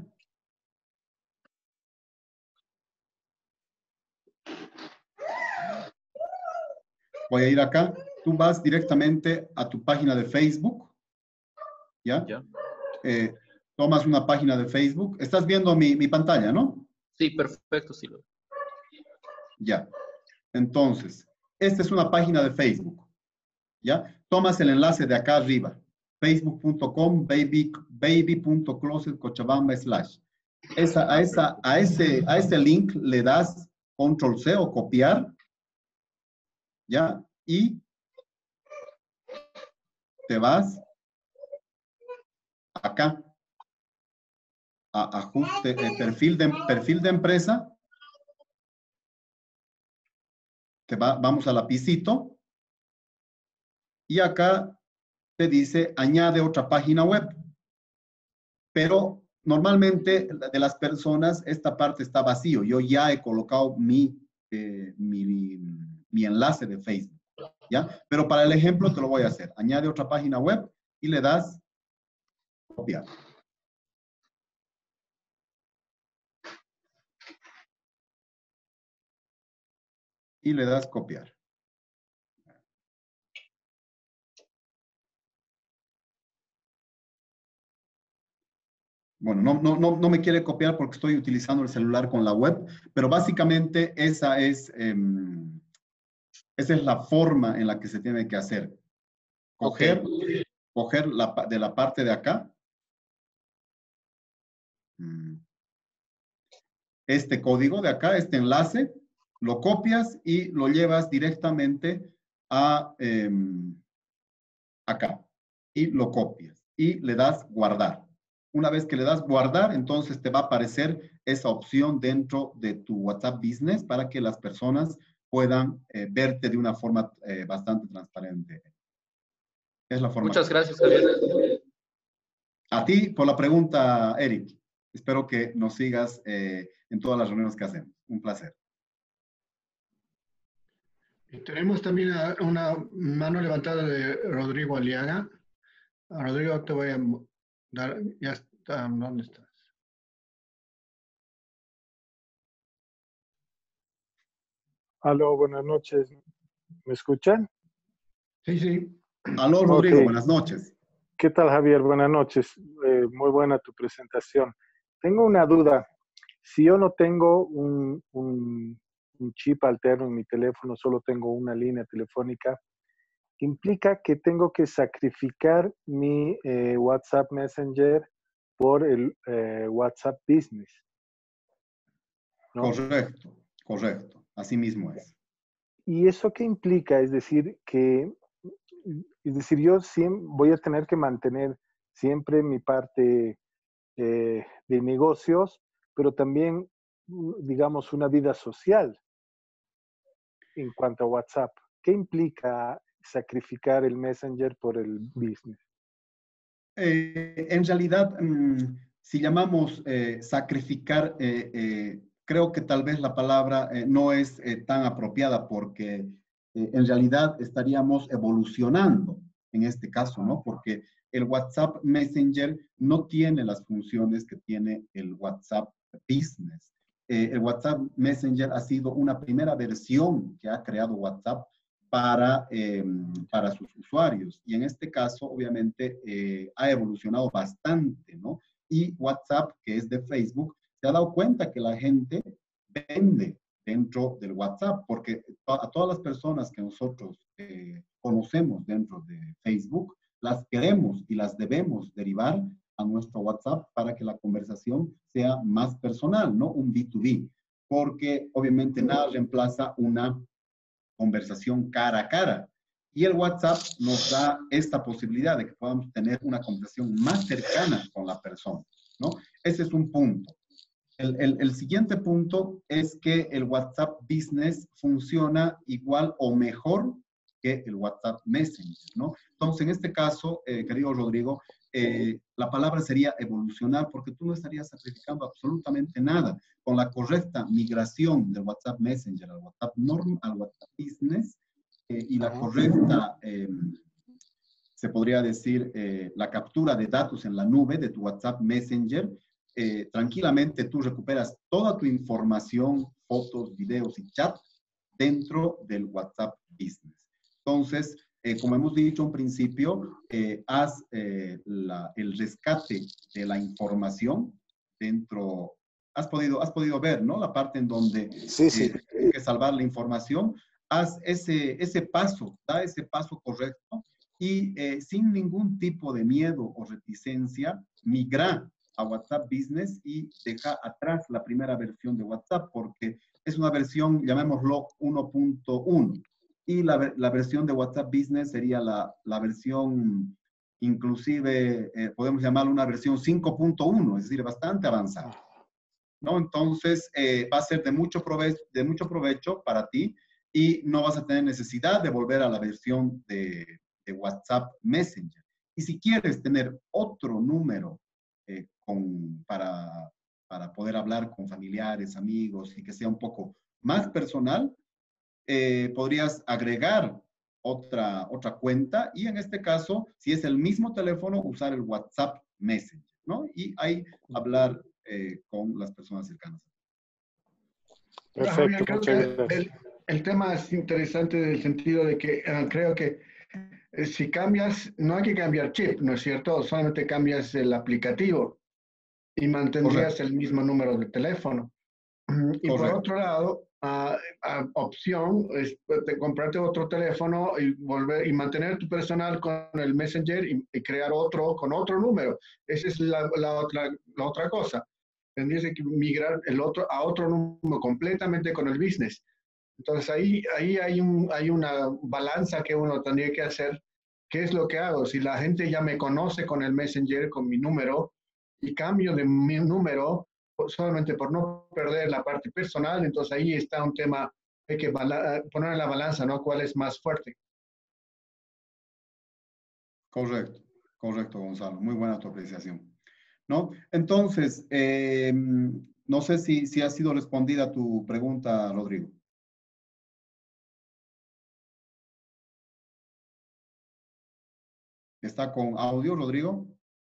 Voy a ir acá. Tú vas directamente a tu página de Facebook. ¿Ya? ¿Ya? Eh, tomas una página de Facebook. Estás viendo mi, mi pantalla, ¿no? Sí, perfecto, sí. Lo... Ya. Entonces, esta es una página de Facebook. ¿Ya? Tomas el enlace de acá arriba. facebook punto com baby, baby.closet cochabamba slash. Esa, a, esa, a, ese, a ese link le das control C o copiar. ¿Ya? Y te vas acá a ajuste, eh, perfil, de, perfil de empresa. Te va, vamos a lapicito. Y acá te dice añade otra página web. Pero normalmente de las personas esta parte está vacío. Yo ya he colocado mi, eh, mi, mi, mi enlace de Facebook. ¿Ya? Pero para el ejemplo te lo voy a hacer. Añade otra página web y le das copiar. Y le das copiar. Bueno, no, no, no, no me quiere copiar porque estoy utilizando el celular con la web, pero básicamente esa es, eh, esa es la forma en la que se tiene que hacer. Coger, okay. coger la, de la parte de acá, este código de acá, este enlace, lo copias y lo llevas directamente a eh, acá y lo copias y le das guardar. Una vez que le das guardar, entonces te va a aparecer esa opción dentro de tu WhatsApp Business para que las personas puedan eh, verte de una forma eh, bastante transparente. Es la forma. Muchas gracias, Javier. A ti por la pregunta, Eric. Espero que nos sigas eh, en todas las reuniones que hacemos. Un placer. Y tenemos también una mano levantada de Rodrigo Aliaga. A Rodrigo, te voy a dar, ya está, ¿dónde estás? Aló, buenas noches. ¿Me escuchan? Sí, sí. Aló, Rodrigo, Okay. Buenas noches. ¿Qué tal, Javier? Buenas noches. Eh, muy buena tu presentación. Tengo una duda. Si yo no tengo un, un, un chip alterno en mi teléfono, solo tengo una línea telefónica, ¿implica que tengo que sacrificar mi eh, WhatsApp Messenger por el eh, WhatsApp Business? ¿No? Correcto, correcto. Así mismo es. ¿Y eso qué implica? Es decir, que es decir, yo siempre voy a tener que mantener siempre mi parte eh, de negocios, pero también, digamos, una vida social en cuanto a WhatsApp. ¿Qué implica sacrificar el Messenger por el business? Eh, en realidad, mmm, si llamamos eh, sacrificar, eh, eh, creo que tal vez la palabra eh, no es eh, tan apropiada porque eh, en realidad estaríamos evolucionando en este caso, ¿no? Porque el WhatsApp Messenger no tiene las funciones que tiene el WhatsApp Business. Eh, el WhatsApp Messenger ha sido una primera versión que ha creado WhatsApp para, eh, para sus usuarios. Y en este caso, obviamente, eh, ha evolucionado bastante, ¿no? Y WhatsApp, que es de Facebook, se ha dado cuenta que la gente vende dentro del WhatsApp, porque a todas las personas que nosotros eh, conocemos dentro de Facebook, las queremos y las debemos derivar a nuestro WhatsApp para que la conversación sea más personal, ¿no? Un B dos B, porque obviamente nada reemplaza una conversación cara a cara. Y el WhatsApp nos da esta posibilidad de que podamos tener una conversación más cercana con la persona, ¿no? Ese es un punto. El, el, el siguiente punto es que el WhatsApp Business funciona igual o mejor que el WhatsApp Messenger, ¿no? Entonces, en este caso, eh, querido Rodrigo, eh, la palabra sería evolucionar porque tú no estarías sacrificando absolutamente nada. Con la correcta migración del WhatsApp Messenger al WhatsApp Norm, al WhatsApp Business eh, y la correcta, eh, se podría decir, eh, la captura de datos en la nube de tu WhatsApp Messenger, eh, tranquilamente tú recuperas toda tu información, fotos, videos y chat dentro del WhatsApp Business. Entonces, eh, como hemos dicho en principio, eh, haz eh, la, el rescate de la información dentro, has podido, has podido ver, ¿no? La parte en donde sí, sí. Eh, tienes que salvar la información, haz ese, ese paso, da ese paso correcto y eh, sin ningún tipo de miedo o reticencia, migra a WhatsApp Business y deja atrás la primera versión de WhatsApp porque es una versión, llamémoslo uno punto uno. Y la, la versión de WhatsApp Business sería la, la versión, inclusive, eh, podemos llamarla una versión cinco punto uno, es decir, bastante avanzada, ¿no? Entonces, eh, va a ser de mucho, provecho, de mucho provecho para ti y no vas a tener necesidad de volver a la versión de, de WhatsApp Messenger. Y si quieres tener otro número eh, con, para, para poder hablar con familiares, amigos y que sea un poco más personal, Eh, podrías agregar otra, otra cuenta y en este caso, si es el mismo teléfono, usar el WhatsApp Messenger, ¿no? Y ahí hablar eh, con las personas cercanas. Perfecto, Creo muchas que gracias. el, el tema es interesante en el sentido de que uh, creo que eh, si cambias, no hay que cambiar chip, ¿no es cierto? Solamente cambias el aplicativo y mantendrías Correcto. el mismo número de teléfono. Y Correcto. por otro lado, uh, uh, opción es de comprarte otro teléfono y volver y mantener tu personal con el Messenger y, y crear otro con otro número. Esa es la, la, otra, la otra cosa. Tendrías que migrar el otro a otro número completamente con el business. Entonces ahí, ahí hay, un, hay una balanza que uno tendría que hacer. ¿Qué es lo que hago? Si la gente ya me conoce con el Messenger, con mi número, y cambio de mi número solamente por no perder la parte personal, entonces ahí está un tema, hay que poner en la balanza, ¿no? ¿Cuál es más fuerte? Correcto, correcto, Gonzalo. Muy buena tu apreciación. ¿No? Entonces, eh, no sé si, si ha sido respondida tu pregunta, Rodrigo. ¿Está con audio, Rodrigo?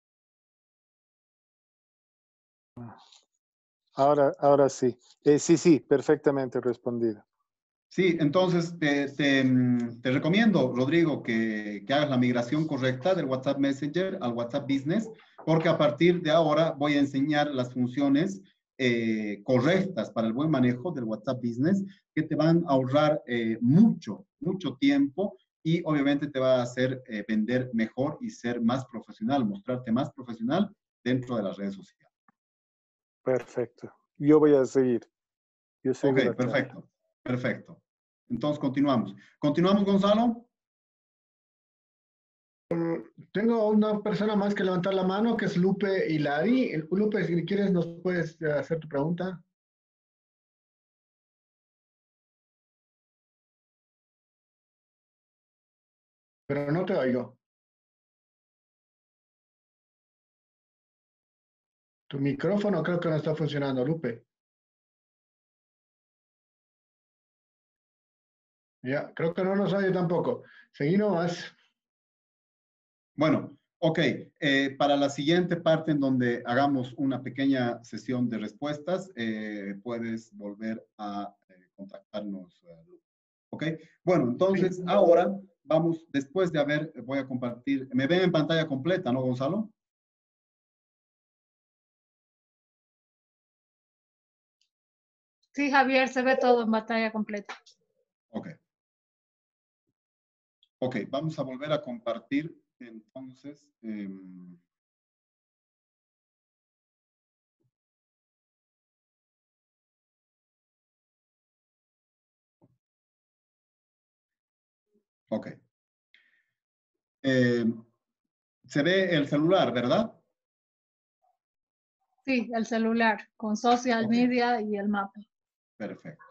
Ahora, ahora sí. Eh, sí, sí, perfectamente respondido. Sí, entonces te, te, te recomiendo, Rodrigo, que, que hagas la migración correcta del WhatsApp Messenger al WhatsApp Business, porque a partir de ahora voy a enseñar las funciones eh, correctas para el buen manejo del WhatsApp Business, que te van a ahorrar eh, mucho, mucho tiempo y obviamente te va a hacer eh, vender mejor y ser más profesional, mostrarte más profesional dentro de las redes sociales. Perfecto. Yo voy a seguir. Yo sigo Ok, la perfecto, perfecto. Entonces continuamos. ¿Continuamos, Gonzalo? Tengo una persona más que levantar la mano, que es Lupe Hilari. Lupe, si quieres, nos puedes hacer tu pregunta. Pero no te oigo. Tu micrófono creo que no está funcionando, Lupe. Ya, creo que no nos oye tampoco. Seguí nomás. Bueno, ok. Eh, para la siguiente parte en donde hagamos una pequeña sesión de respuestas, eh, puedes volver a eh, contactarnos. Eh, ok. Bueno, entonces Sí. ahora vamos, después de haber, voy a compartir, me ven en pantalla completa, ¿no, Gonzalo? Sí, Javier, se ve todo en pantalla completa. Ok. Ok, vamos a volver a compartir entonces. Eh, ok. Eh, se ve el celular, ¿verdad? Sí, el celular con social Ok, media y el mapa. perfecto.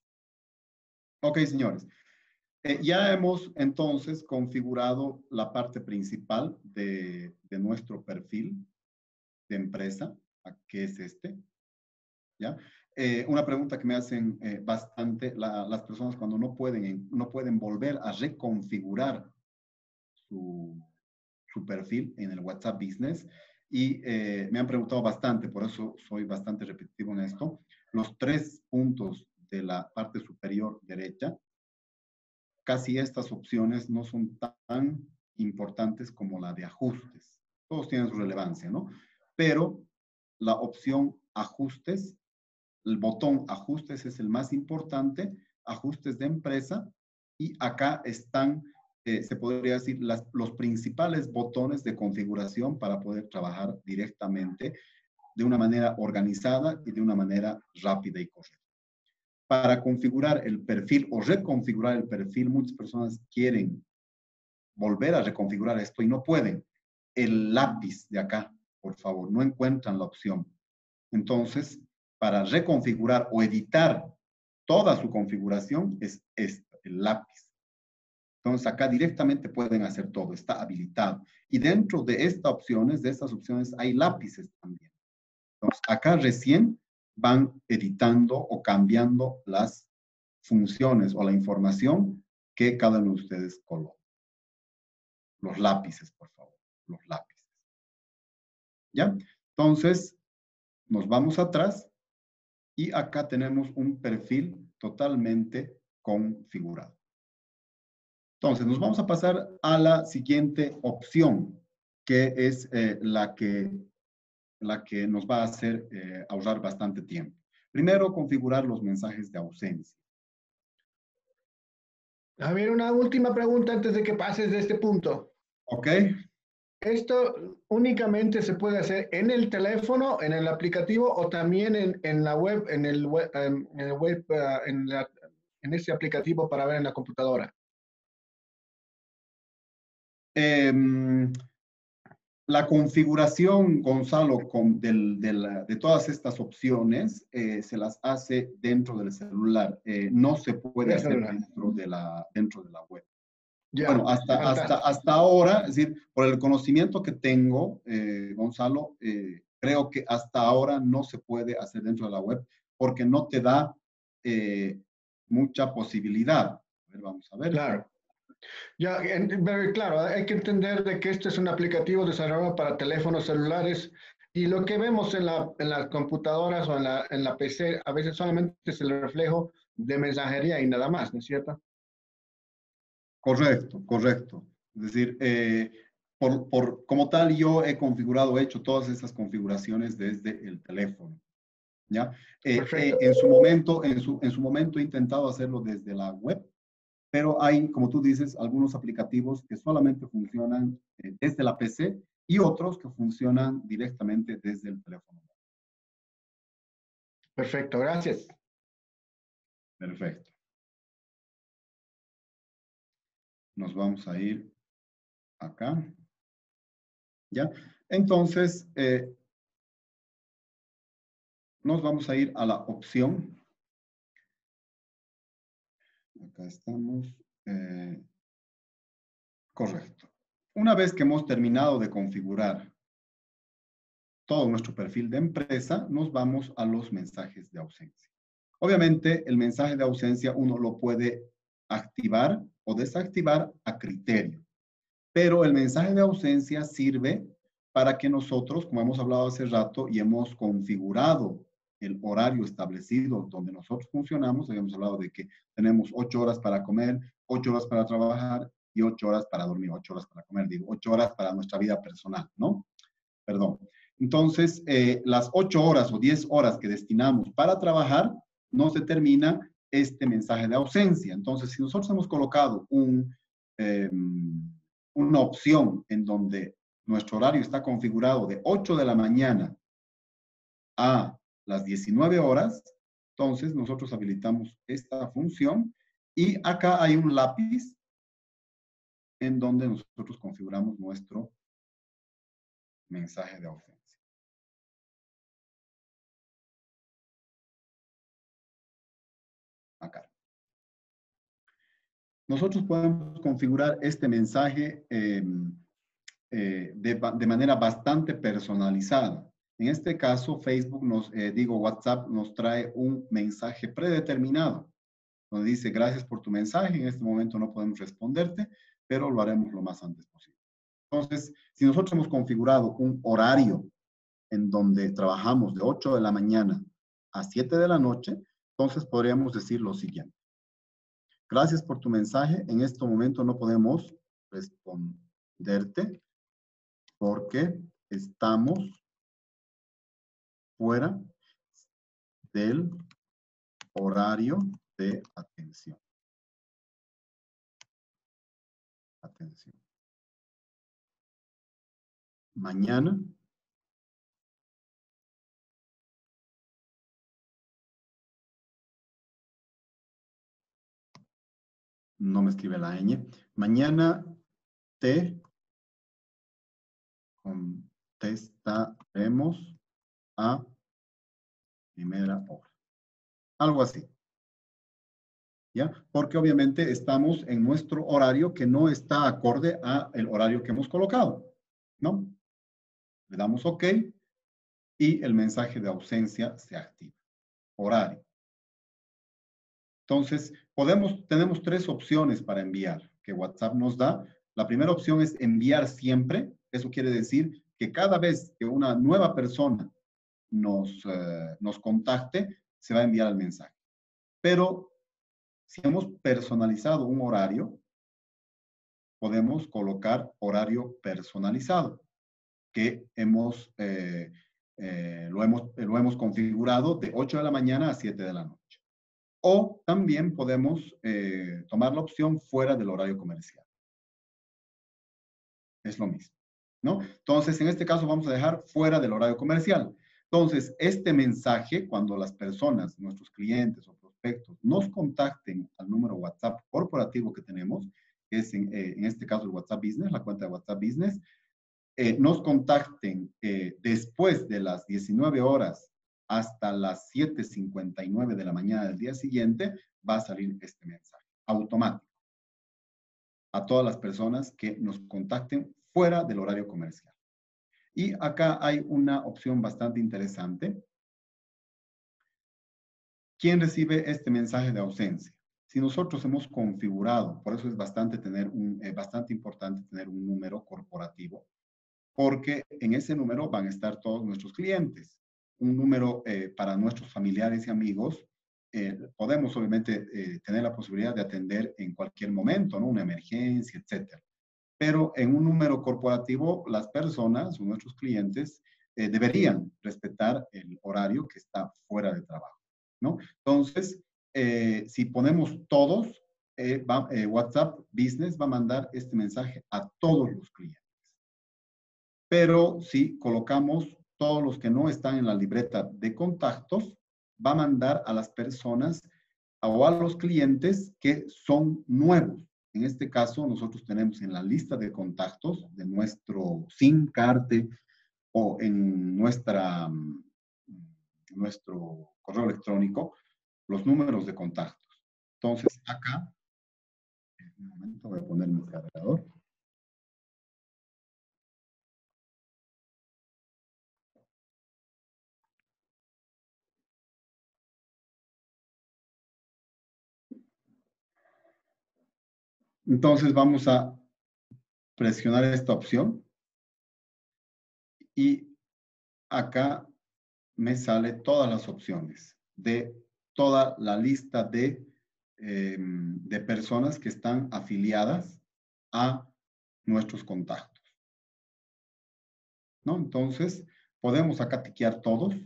Ok, señores. Eh, ya hemos entonces configurado la parte principal de, de nuestro perfil de empresa, que es este. ¿Ya? Eh, una pregunta que me hacen eh, bastante la, las personas cuando no pueden, no pueden volver a reconfigurar su, su perfil en el WhatsApp Business y eh, me han preguntado bastante, por eso soy bastante repetitivo en esto. Los tres puntos de la parte superior derecha, casi estas opciones no son tan importantes como la de ajustes. Todos tienen su relevancia, ¿no? Pero la opción ajustes, el botón ajustes es el más importante, ajustes de empresa, y acá están, eh, se podría decir, las, los principales botones de configuración para poder trabajar directamente de una manera organizada y de una manera rápida y correcta. Para configurar el perfil o reconfigurar el perfil, muchas personas quieren volver a reconfigurar esto y no pueden. El lápiz de acá, por favor, no encuentran la opción. Entonces, para reconfigurar o editar toda su configuración es este, el lápiz. Entonces, acá directamente pueden hacer todo, está habilitado. Y dentro de estas opciones, de estas opciones, hay lápices también. Entonces, acá recién van editando o cambiando las funciones o la información que cada uno de ustedes coloca. Los lápices, por favor, los lápices. ¿Ya? Entonces, nos vamos atrás y acá tenemos un perfil totalmente configurado. Entonces, nos vamos a pasar a la siguiente opción, que es eh, la, que, la que nos va a hacer eh, ahorrar bastante tiempo. Primero, configurar los mensajes de ausencia. Javier, una última pregunta antes de que pases de este punto. ¿Ok? ¿Esto únicamente se puede hacer en el teléfono, en el aplicativo o también en, en la web, en el web, en el web, uh, en, la, en ese aplicativo para ver en la computadora? Eh, la configuración, Gonzalo, con del, de, la, de todas estas opciones eh, se las hace dentro del celular. Eh, no se puede De hacer celular. dentro de, la, dentro de la web. Ya, Bueno, hasta, hasta, hasta ahora, es decir, por el conocimiento que tengo, eh, Gonzalo, eh, creo que hasta ahora no se puede hacer dentro de la web porque no te da eh, mucha posibilidad. A ver, vamos a ver. Claro. Ya, en, claro, hay que entender de que este es un aplicativo desarrollado para teléfonos celulares y lo que vemos en, la, en las computadoras o en la, en la P C a veces solamente es el reflejo de mensajería y nada más, ¿no es cierto? Correcto, correcto. Es decir, eh, por, por, como tal, yo he configurado, he hecho todas esas configuraciones desde el teléfono. ¿Ya? Eh, eh, en su momento, en su, en su momento he intentado hacerlo desde la web, pero hay, como tú dices, algunos aplicativos que solamente funcionan eh, desde la P C y otros que funcionan directamente desde el teléfono. Perfecto, gracias. Perfecto. Nos vamos a ir acá. ¿Ya? Entonces, eh, nos vamos a ir a la opción. Acá estamos. Eh, correcto. Una vez que hemos terminado de configurar todo nuestro perfil de empresa, nos vamos a los mensajes de ausencia. Obviamente, el mensaje de ausencia uno lo puede activar o desactivar a criterio, pero el mensaje de ausencia sirve para que nosotros, como hemos hablado hace rato y hemos configurado el horario establecido donde nosotros funcionamos, habíamos hablado de que tenemos ocho horas para comer, ocho horas para trabajar y ocho horas para dormir, ocho horas para comer, digo, ocho horas para nuestra vida personal, ¿no? Perdón. Entonces, eh, las ocho horas o diez horas que destinamos para trabajar, nos determina este mensaje de ausencia. Entonces, si nosotros hemos colocado un, eh, una opción en donde nuestro horario está configurado de ocho de la mañana a las diecinueve horas, entonces nosotros habilitamos esta función y acá hay un lápiz en donde nosotros configuramos nuestro mensaje de ausencia. Acá. Nosotros podemos configurar este mensaje eh, eh, de, de manera bastante personalizada. En este caso, Facebook nos, eh, digo, WhatsApp nos trae un mensaje predeterminado, donde dice, gracias por tu mensaje, en este momento no podemos responderte, pero lo haremos lo más antes posible. Entonces, si nosotros hemos configurado un horario en donde trabajamos de ocho de la mañana a siete de la noche, entonces podríamos decir lo siguiente. Gracias por tu mensaje. En este momento no podemos responderte porque estamos fuera del horario de atención. Atención. Mañana no me escribe la ñ. Mañana te contestaremos a primera hora. Algo así. ¿Ya? Porque obviamente estamos en nuestro horario que no está acorde al horario que hemos colocado, ¿no? Le damos OK y el mensaje de ausencia se activa. Horario. Entonces, podemos, tenemos tres opciones para enviar que WhatsApp nos da. La primera opción es enviar siempre. Eso quiere decir que cada vez que una nueva persona nos, eh, nos contacte, se va a enviar el mensaje. Pero si hemos personalizado un horario, podemos colocar horario personalizado, que hemos, eh, eh, lo, hemos, lo hemos configurado de ocho de la mañana a siete de la noche. O también podemos eh, tomar la opción fuera del horario comercial. Es lo mismo, ¿no? Entonces, en este caso vamos a dejar fuera del horario comercial. Entonces, este mensaje, cuando las personas, nuestros clientes o prospectos, prospectos nos contacten al número WhatsApp corporativo que tenemos, que es en, eh, en este caso el WhatsApp Business, la cuenta de WhatsApp Business, eh, nos contacten eh, después de las diecinueve horas hasta las siete cincuenta y nueve de la mañana del día siguiente, va a salir este mensaje automático a todas las personas que nos contacten fuera del horario comercial. Y acá hay una opción bastante interesante. ¿Quién recibe este mensaje de ausencia? Si nosotros hemos configurado, por eso es bastante, tener un, eh, bastante importante tener un número corporativo, porque en ese número van a estar todos nuestros clientes. Un número eh, para nuestros familiares y amigos, eh, podemos obviamente eh, tener la posibilidad de atender en cualquier momento, ¿no? Una emergencia, etcétera. Pero en un número corporativo, las personas o nuestros clientes eh, deberían respetar el horario que está fuera de trabajo, ¿no? Entonces, eh, si ponemos todos, eh, va, eh, WhatsApp Business va a mandar este mensaje a todos los clientes. Pero si colocamos todos los que no están en la libreta de contactos, va a mandar a las personas o a los clientes que son nuevos. En este caso, nosotros tenemos en la lista de contactos de nuestro SIM card o en nuestra, nuestro correo electrónico los números de contactos. Entonces, acá, en un momento voy a poner mi cargador. Entonces vamos a presionar esta opción y acá me sale todas las opciones de toda la lista de, eh, de personas que están afiliadas a nuestros contactos, ¿no? Entonces podemos acá tiquear todos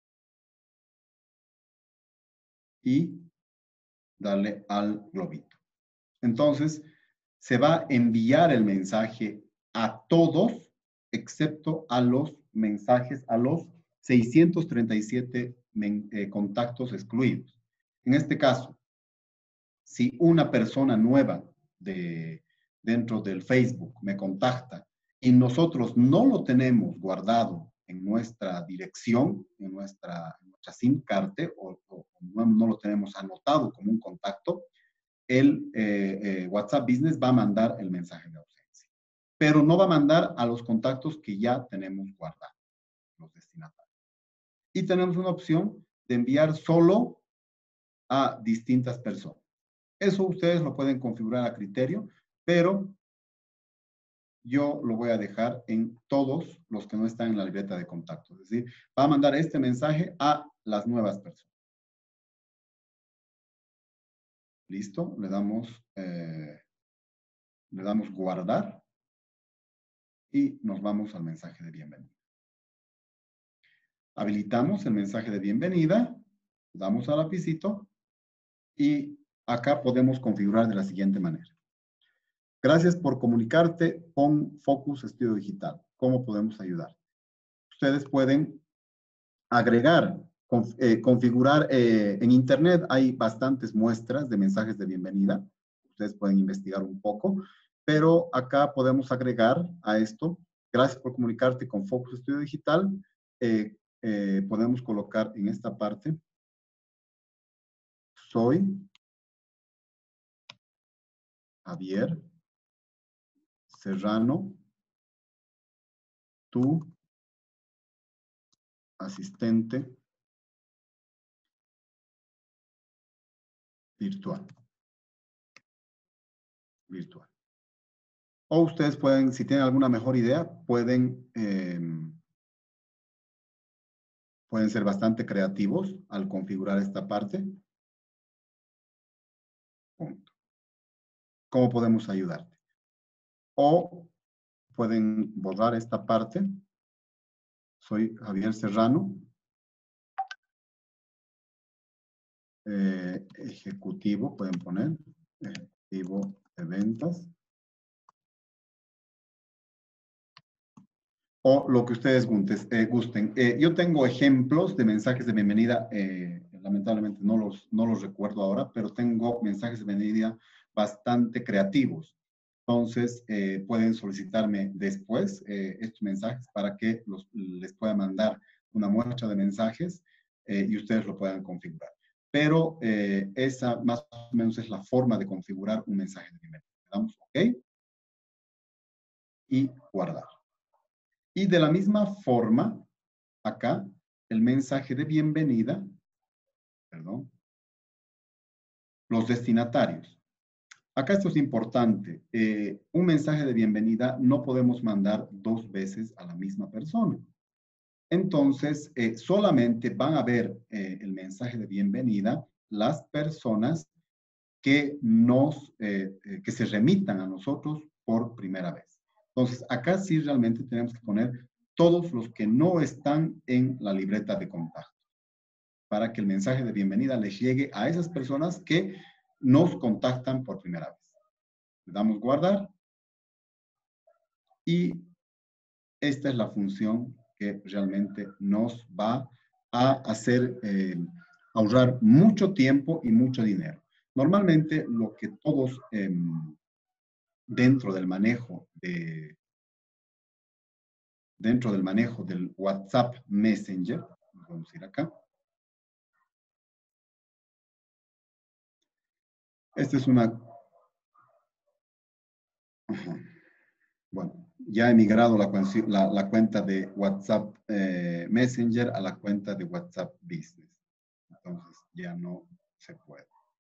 y darle al globito. Entonces se va a enviar el mensaje a todos, excepto a los mensajes, a los seiscientos treinta y siete men, eh, contactos excluidos. En este caso, si una persona nueva de, dentro del Facebook me contacta y nosotros no lo tenemos guardado en nuestra dirección, en nuestra, en nuestra SIM card o, o no, no lo tenemos anotado como un contacto, el eh, eh, WhatsApp Business va a mandar el mensaje de ausencia. Pero no va a mandar a los contactos que ya tenemos guardados, los destinatarios. Y tenemos una opción de enviar solo a distintas personas. Eso ustedes lo pueden configurar a criterio, pero yo lo voy a dejar en todos los que no están en la libreta de contactos. Es decir, va a mandar este mensaje a las nuevas personas. Listo, le damos, eh, le damos guardar y nos vamos al mensaje de bienvenida. Habilitamos el mensaje de bienvenida, damos al lapicito y acá podemos configurar de la siguiente manera. Gracias por comunicarte con Focus Estudio Digital. ¿Cómo podemos ayudar? Ustedes pueden agregar, conf, eh, configurar, eh, en Internet hay bastantes muestras de mensajes de bienvenida. Ustedes pueden investigar un poco, pero acá podemos agregar a esto, gracias por comunicarte con Focus Estudio Digital, eh, eh, podemos colocar en esta parte, soy Javier Serrano, tu asistente virtual. Virtual. O ustedes pueden, si tienen alguna mejor idea, pueden, eh, pueden ser bastante creativos al configurar esta parte. Punto. ¿Cómo podemos ayudarte? O pueden borrar esta parte. Soy Javier Serrano, eh, ejecutivo, pueden poner, ejecutivo de ventas. O lo que ustedes gusten. Eh, gusten. Eh, yo tengo ejemplos de mensajes de bienvenida eh, lamentablemente no los, no los recuerdo ahora, pero tengo mensajes de bienvenida bastante creativos. Entonces, eh, pueden solicitarme después eh, estos mensajes para que los, les pueda mandar una muestra de mensajes eh, y ustedes lo puedan configurar. Pero eh, esa más o menos es la forma de configurar un mensaje de bienvenida. Le damos OK y guardar. Y de la misma forma, acá, el mensaje de bienvenida, perdón, los destinatarios. Acá esto es importante. Eh, un mensaje de bienvenida no podemos mandar dos veces a la misma persona. Entonces, eh, solamente van a ver eh, el mensaje de bienvenida las personas que, nos, eh, eh, que se remitan a nosotros por primera vez. Entonces, acá sí realmente tenemos que poner todos los que no están en la libreta de contacto para que el mensaje de bienvenida les llegue a esas personas que nos contactan por primera vez. Le damos guardar y esta es la función que realmente nos va a hacer eh, ahorrar mucho tiempo y mucho dinero. Normalmente lo que todos eh, dentro del manejo de dentro del manejo del WhatsApp Messenger, vamos a ir acá. Esta es una... Ajá. Bueno, ya he migrado la, la, la cuenta de WhatsApp eh, Messenger a la cuenta de WhatsApp Business. Entonces ya no se puede.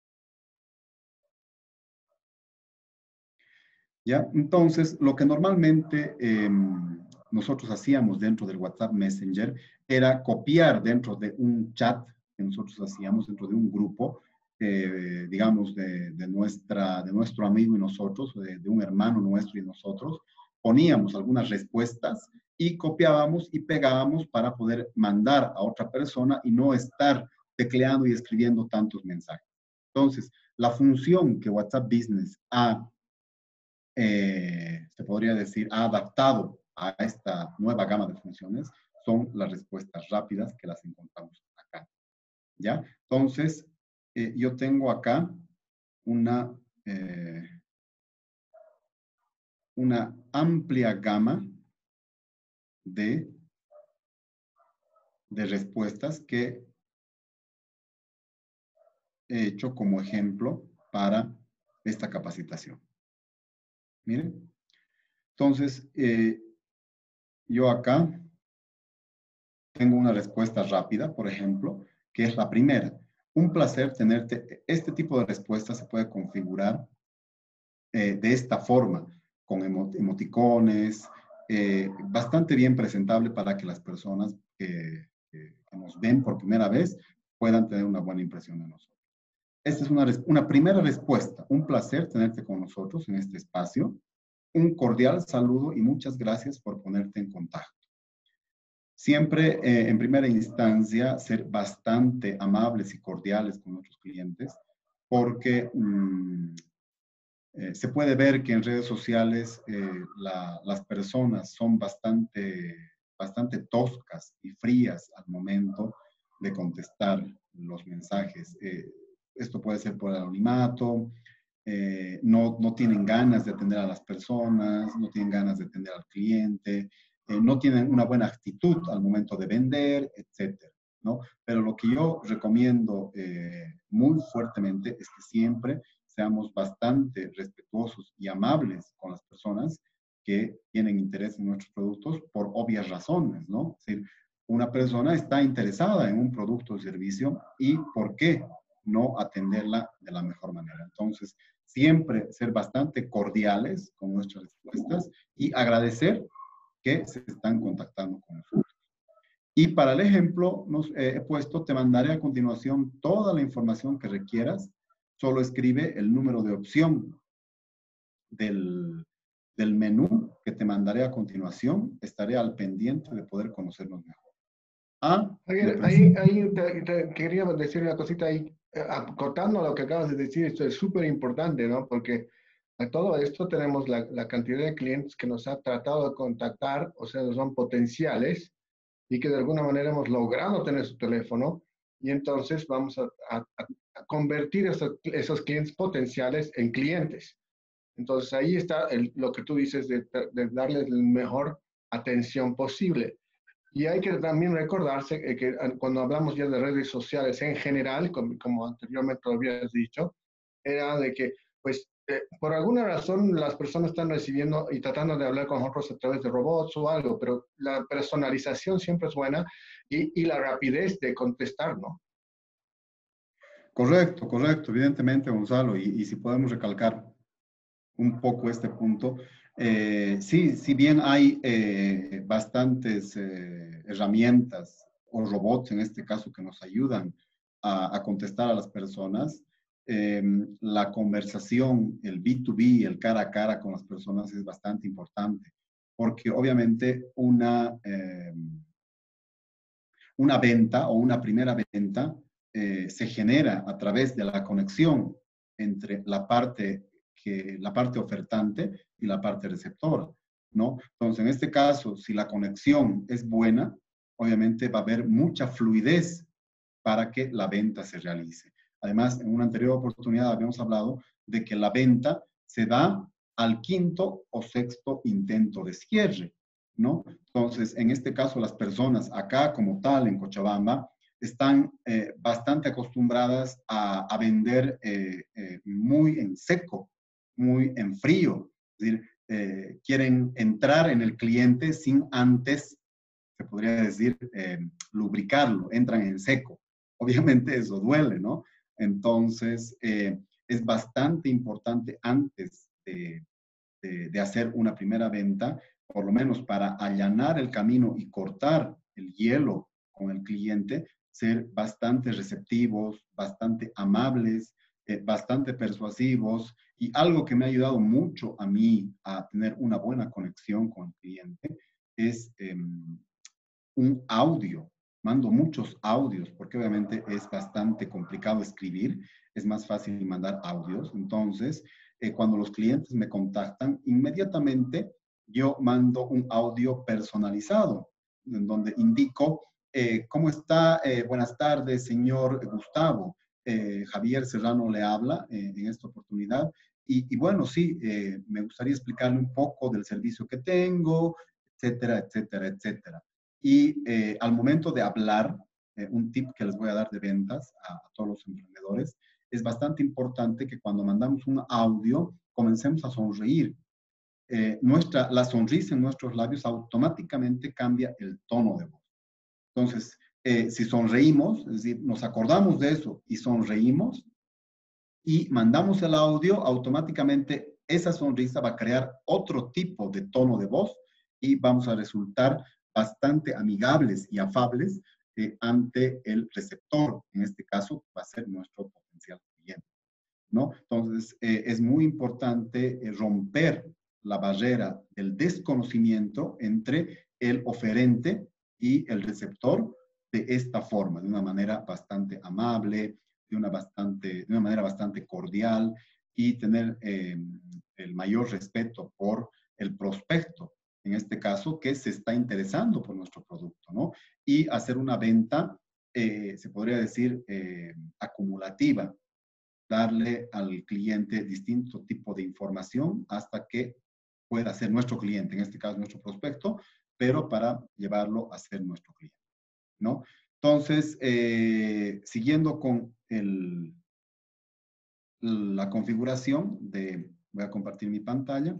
¿Ya? Entonces, lo que normalmente eh, nosotros hacíamos dentro del WhatsApp Messenger era copiar dentro de un chat que nosotros hacíamos dentro de un grupo, eh, digamos, de, de, nuestra, de nuestro amigo y nosotros, de, de un hermano nuestro y nosotros, poníamos algunas respuestas y copiábamos y pegábamos para poder mandar a otra persona y no estar tecleando y escribiendo tantos mensajes. Entonces, la función que WhatsApp Business ha Eh, se podría decir, ha adaptado a esta nueva gama de funciones son las respuestas rápidas que las encontramos acá. ¿Ya? Entonces, eh, yo tengo acá una, eh, una amplia gama de, de respuestas que he hecho como ejemplo para esta capacitación. Miren. Entonces, eh, yo acá tengo una respuesta rápida, por ejemplo, que es la primera. Un placer tenerte. Este tipo de respuesta se puede configurar eh, de esta forma, con emo emoticones, eh, bastante bien presentable para que las personas que, que, que nos ven por primera vez puedan tener una buena impresión de nosotros. Esta es una, una primera respuesta. Un placer tenerte con nosotros en este espacio. Un cordial saludo y muchas gracias por ponerte en contacto. Siempre, eh, en primera instancia, ser bastante amables y cordiales con nuestros clientes, porque mmm, eh, se puede ver que en redes sociales eh, la, las personas son bastante, bastante toscas y frías al momento de contestar los mensajes. Eh, esto puede ser por el anonimato, eh, no, no tienen ganas de atender a las personas, no tienen ganas de atender al cliente, Eh, no tienen una buena actitud al momento de vender, etcétera, ¿no? Pero lo que yo recomiendo eh, muy fuertemente es que siempre seamos bastante respetuosos y amables con las personas que tienen interés en nuestros productos por obvias razones, ¿no? Es decir, una persona está interesada en un producto o servicio y ¿por qué no atenderla de la mejor manera? Entonces, siempre ser bastante cordiales con nuestras respuestas y agradecer que se están contactando con nosotros. Y para el ejemplo, nos eh, he puesto, te mandaré a continuación toda la información que requieras. Solo escribe el número de opción del, del menú que te mandaré a continuación. Estaré al pendiente de poder conocernos mejor. Ah, Ahí, ahí, ahí te, te quería decir una cosita ahí, acotando lo que acabas de decir, esto es súper importante, ¿no? Porque a todo esto tenemos la, la cantidad de clientes que nos ha tratado de contactar, o sea, son potenciales, y que de alguna manera hemos logrado tener su teléfono, y entonces vamos a, a, a convertir esos, esos clientes potenciales en clientes. Entonces ahí está el, lo que tú dices de, de darles la mejor atención posible. Y hay que también recordarse que cuando hablamos ya de redes sociales en general, como, como anteriormente lo habías dicho, era de que, pues, eh, por alguna razón las personas están recibiendo y tratando de hablar con otros a través de robots o algo, pero la personalización siempre es buena y, y la rapidez de contestar, ¿no? Correcto, correcto, evidentemente, Gonzalo, y, y si podemos recalcar un poco este punto, eh, sí, si bien hay eh, bastantes eh, herramientas o robots en este caso que nos ayudan a, a contestar a las personas, eh, la conversación, el B dos B, el cara a cara con las personas es bastante importante, porque obviamente una, eh, una venta o una primera venta eh, se genera a través de la conexión entre la parte, que, la parte ofertante y la parte receptora, ¿no? Entonces, en este caso, si la conexión es buena, obviamente va a haber mucha fluidez para que la venta se realice. Además, en una anterior oportunidad habíamos hablado de que la venta se da al quinto o sexto intento de cierre, ¿no? Entonces, en este caso, las personas acá como tal en Cochabamba están eh, bastante acostumbradas a, a vender eh, eh, muy en seco, muy en frío. Es decir, eh, quieren entrar en el cliente sin antes, se podría decir, eh, lubricarlo, entran en seco. Obviamente eso duele, ¿no? Entonces, eh, es bastante importante antes de, de, de hacer una primera venta, por lo menos para allanar el camino y cortar el hielo con el cliente, ser bastante receptivos, bastante amables, eh, bastante persuasivos, y algo que me ha ayudado mucho a mí a tener una buena conexión con el cliente es eh, un audio. Mando muchos audios porque obviamente es bastante complicado escribir, es más fácil mandar audios. Entonces, eh, cuando los clientes me contactan, inmediatamente yo mando un audio personalizado en donde indico eh, ¿cómo está? Eh, buenas tardes, señor Gustavo. Eh, Javier Serrano le habla eh, en esta oportunidad. Y, y bueno, sí, eh, me gustaría explicarle un poco del servicio que tengo, etcétera, etcétera, etcétera. Y eh, al momento de hablar, eh, un tip que les voy a dar de ventas a, a todos los emprendedores, es bastante importante que cuando mandamos un audio comencemos a sonreír. Eh, nuestra, la sonrisa en nuestros labios automáticamente cambia el tono de voz. Entonces, eh, si sonreímos, es decir, nos acordamos de eso y sonreímos y mandamos el audio, automáticamente esa sonrisa va a crear otro tipo de tono de voz y vamos a resultar bastante amigables y afables eh, ante el receptor. En este caso, va a ser nuestro potencial cliente, ¿no? Entonces, eh, es muy importante eh, romper la barrera del desconocimiento entre el oferente y el receptor de esta forma, de una manera bastante amable, de una, bastante, de una manera bastante cordial y tener eh, el mayor respeto por el prospecto, en este caso, que se está interesando por nuestro producto, ¿no? Y hacer una venta, eh, se podría decir, eh, acumulativa, darle al cliente distinto tipo de información hasta que pueda ser nuestro cliente, en este caso nuestro prospecto, pero para llevarlo a ser nuestro cliente, ¿no? Entonces, eh, siguiendo con el, la configuración de, voy a compartir mi pantalla,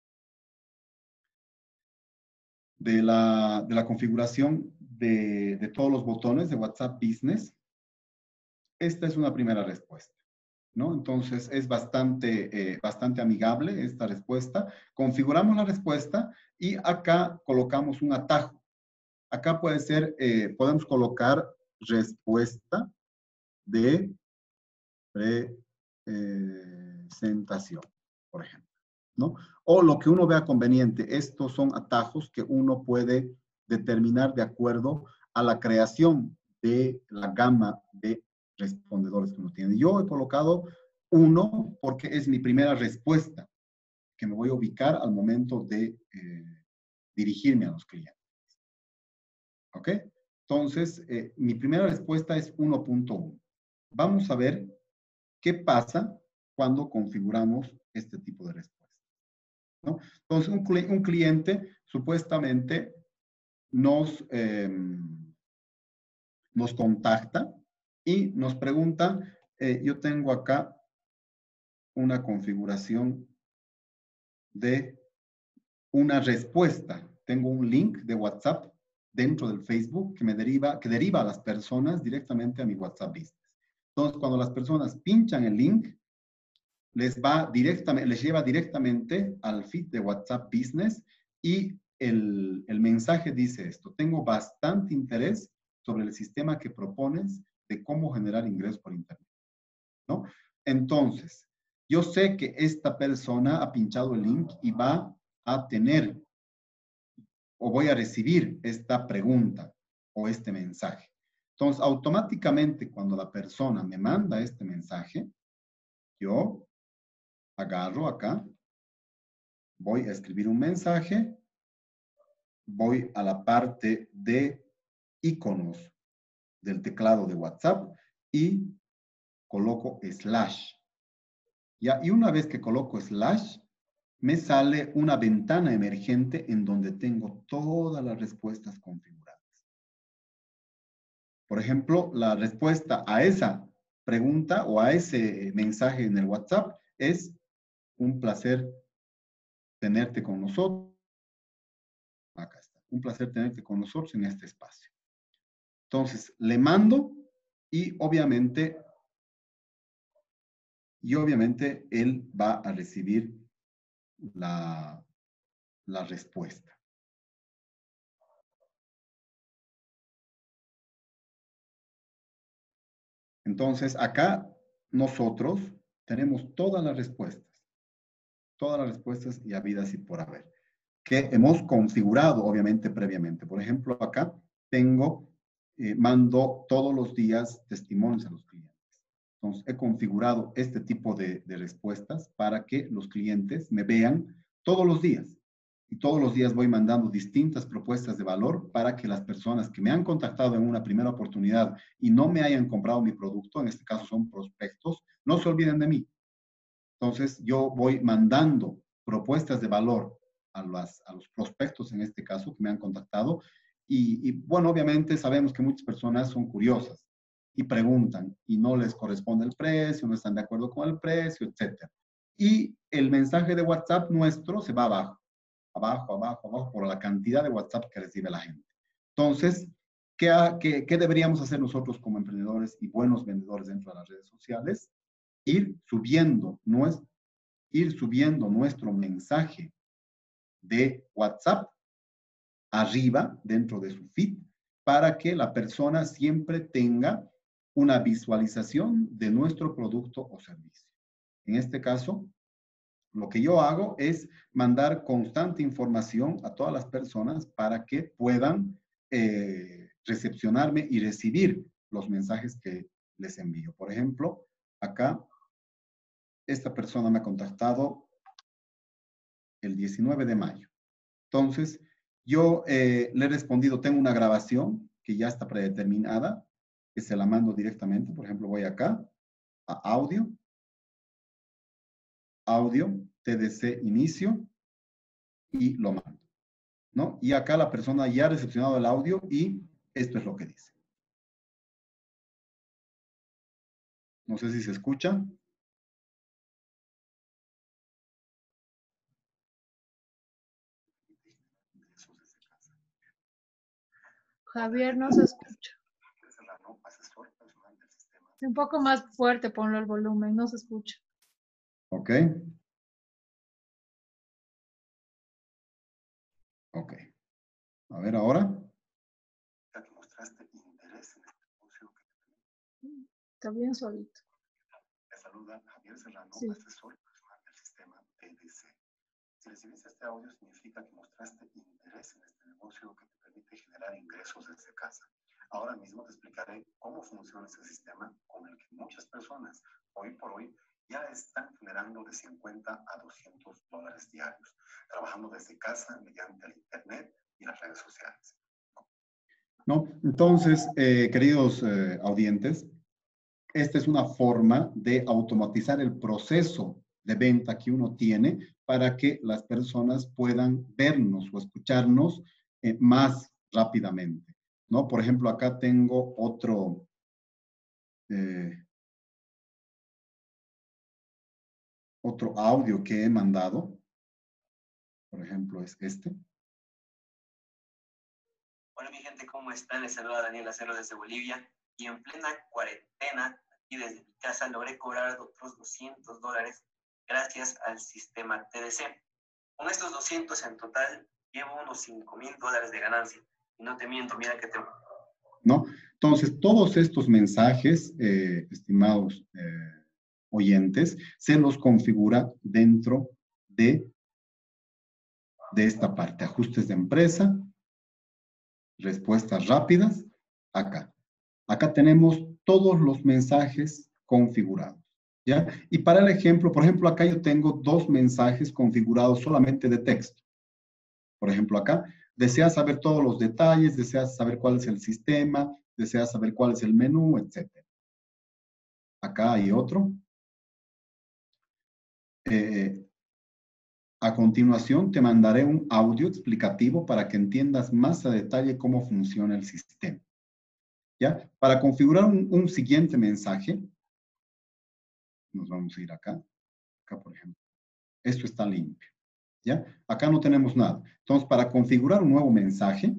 de la, de la configuración de, de todos los botones de WhatsApp Business. Esta es una primera respuesta, ¿no? Entonces, es bastante, eh, bastante amigable esta respuesta. Configuramos la respuesta y acá colocamos un atajo. Acá puede ser, eh, podemos colocar respuesta de presentación, por ejemplo, ¿no? O lo que uno vea conveniente. Estos son atajos que uno puede determinar de acuerdo a la creación de la gama de respondedores que uno tiene. Yo he colocado uno porque es mi primera respuesta que me voy a ubicar al momento de eh, dirigirme a los clientes. ¿Ok? Entonces, eh, mi primera respuesta es uno punto uno. Vamos a ver qué pasa cuando configuramos este tipo de respuesta, ¿no? Entonces, un, cli un cliente supuestamente nos, eh, nos contacta y nos pregunta, eh, yo tengo acá una configuración de una respuesta. Tengo un link de WhatsApp dentro del Facebook que me deriva, que deriva a las personas directamente a mi WhatsApp Business. Entonces, cuando las personas pinchan el link, les va directamente, les lleva directamente al feed de WhatsApp Business y el, el mensaje dice esto: tengo bastante interés sobre el sistema que propones de cómo generar ingresos por Internet, ¿no? Entonces, yo sé que esta persona ha pinchado el link y va a tener o voy a recibir esta pregunta o este mensaje. Entonces, automáticamente cuando la persona me manda este mensaje, yo agarro acá, voy a escribir un mensaje, voy a la parte de iconos del teclado de WhatsApp y coloco slash. ¿Ya? Y una vez que coloco slash, me sale una ventana emergente en donde tengo todas las respuestas configuradas. Por ejemplo, la respuesta a esa pregunta o a ese mensaje en el WhatsApp es: un placer tenerte con nosotros. Acá está. Un placer tenerte con nosotros en este espacio. Entonces, le mando y obviamente, y obviamente él va a recibir la, la respuesta. Entonces, acá nosotros tenemos todas las respuestas, todas las respuestas y habidas y por haber, que hemos configurado, obviamente, previamente. Por ejemplo, acá tengo, eh, mando todos los días testimonios a los clientes. Entonces, he configurado este tipo de, de respuestas para que los clientes me vean todos los días. Y todos los días voy mandando distintas propuestas de valor para que las personas que me han contactado en una primera oportunidad y no me hayan comprado mi producto, en este caso son prospectos, no se olviden de mí. Entonces, yo voy mandando propuestas de valor a, las, a los prospectos, en este caso, que me han contactado. Y, y bueno, obviamente sabemos que muchas personas son curiosas y preguntan y no les corresponde el precio, no están de acuerdo con el precio, etcétera. Y el mensaje de WhatsApp nuestro se va abajo, abajo, abajo, abajo, por la cantidad de WhatsApp que recibe la gente. Entonces, ¿qué, qué, qué deberíamos hacer nosotros como emprendedores y buenos vendedores dentro de las redes sociales? Ir subiendo, nuestro, ir subiendo nuestro mensaje de WhatsApp arriba dentro de su feed para que la persona siempre tenga una visualización de nuestro producto o servicio. En este caso, lo que yo hago es mandar constante información a todas las personas para que puedan eh, recepcionarme y recibir los mensajes que les envío. Por ejemplo, acá esta persona me ha contactado el diecinueve de mayo. Entonces, yo eh, le he respondido, tengo una grabación que ya está predeterminada, que se la mando directamente. Por ejemplo, voy acá a audio, audio, T D C inicio y lo mando, ¿no? Y acá la persona ya ha recepcionado el audio y esto es lo que dice. No sé si se escucha. Javier, no se escucha. Un poco más fuerte, ponlo el volumen, no se escucha. Ok. Ok. A ver ahora. Está bien solito. Le saluda Javier Serrano, Sí. asesor personal del sistema T D C. Si recibiste este audio, significa que mostraste interés en este negocio que te permite generar ingresos desde casa. Ahora mismo te explicaré cómo funciona este sistema con el que muchas personas hoy por hoy ya están generando de cincuenta a doscientos dólares diarios, trabajando desde casa mediante el Internet y las redes sociales. ¿no? Entonces, eh, queridos eh, audientes, esta es una forma de automatizar el proceso de venta que uno tiene para que las personas puedan vernos o escucharnos eh, más rápidamente, ¿no? Por ejemplo, acá tengo otro, eh, otro audio que he mandado. Por ejemplo, es este. Hola mi gente, ¿cómo están? Les saluda Daniel Acero desde Bolivia y en plena cuarentena, aquí desde mi casa, logré cobrar otros doscientos dólares gracias al sistema T D C. Con estos doscientos en total, llevo unos cinco mil dólares de ganancia. Y no te miento, mira que tengo. ¿No? Entonces, todos estos mensajes, eh, estimados eh, oyentes, se los configura dentro de, de esta parte, ajustes de empresa, respuestas rápidas, acá. Acá tenemos todos los mensajes configurados, ¿ya? Y para el ejemplo, por ejemplo, acá yo tengo dos mensajes configurados solamente de texto. Por ejemplo, acá, deseas saber todos los detalles, deseas saber cuál es el sistema, deseas saber cuál es el menú, etcétera. Acá hay otro. Eh, a continuación, te mandaré un audio explicativo para que entiendas más a detalle cómo funciona el sistema. ¿Ya? Para configurar un, un siguiente mensaje, nos vamos a ir acá. Acá, por ejemplo. Esto está limpio. ¿Ya? Acá no tenemos nada. Entonces, para configurar un nuevo mensaje,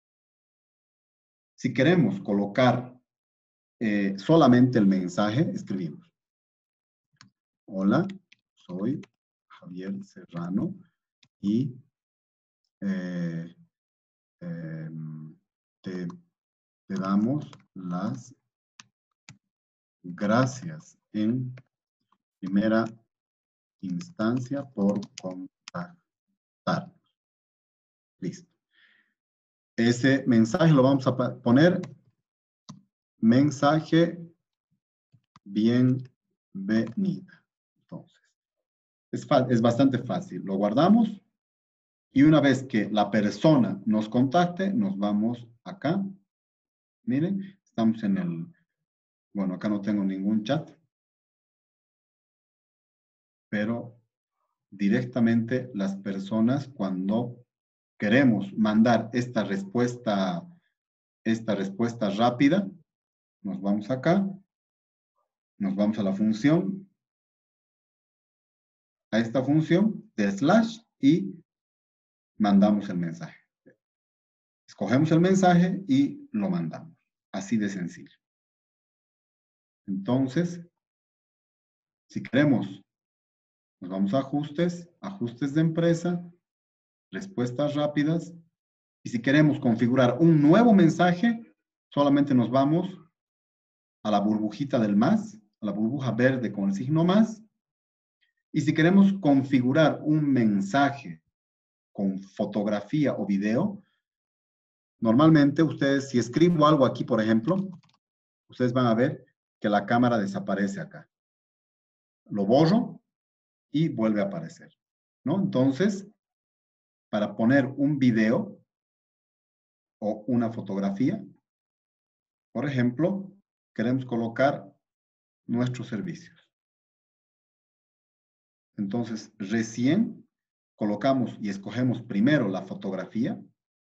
si queremos colocar eh, solamente el mensaje, escribimos. Hola, soy Javier Serrano y eh, eh, te, te damos las gracias en primera instancia por contactarnos. Listo. Ese mensaje lo vamos a poner mensaje bienvenida. Entonces, es, es bastante fácil. Lo guardamos y una vez que la persona nos contacte, nos vamos acá. Miren, estamos en el... Bueno, acá no tengo ningún chat. Pero directamente las personas cuando queremos mandar esta respuesta, esta respuesta rápida, nos vamos acá, nos vamos a la función, a esta función de slash y mandamos el mensaje. Escogemos el mensaje y lo mandamos. Así de sencillo. Entonces, si queremos, nos vamos a ajustes, ajustes de empresa, respuestas rápidas. Y si queremos configurar un nuevo mensaje, solamente nos vamos a la burbujita del más, a la burbuja verde con el signo más. Y si queremos configurar un mensaje con fotografía o video, normalmente ustedes, si escribo algo aquí, por ejemplo, ustedes van a ver que la cámara desaparece acá. Lo borro y vuelve a aparecer, ¿no? Entonces, para poner un video o una fotografía, por ejemplo, queremos colocar nuestros servicios. Entonces, recién colocamos y escogemos primero la fotografía.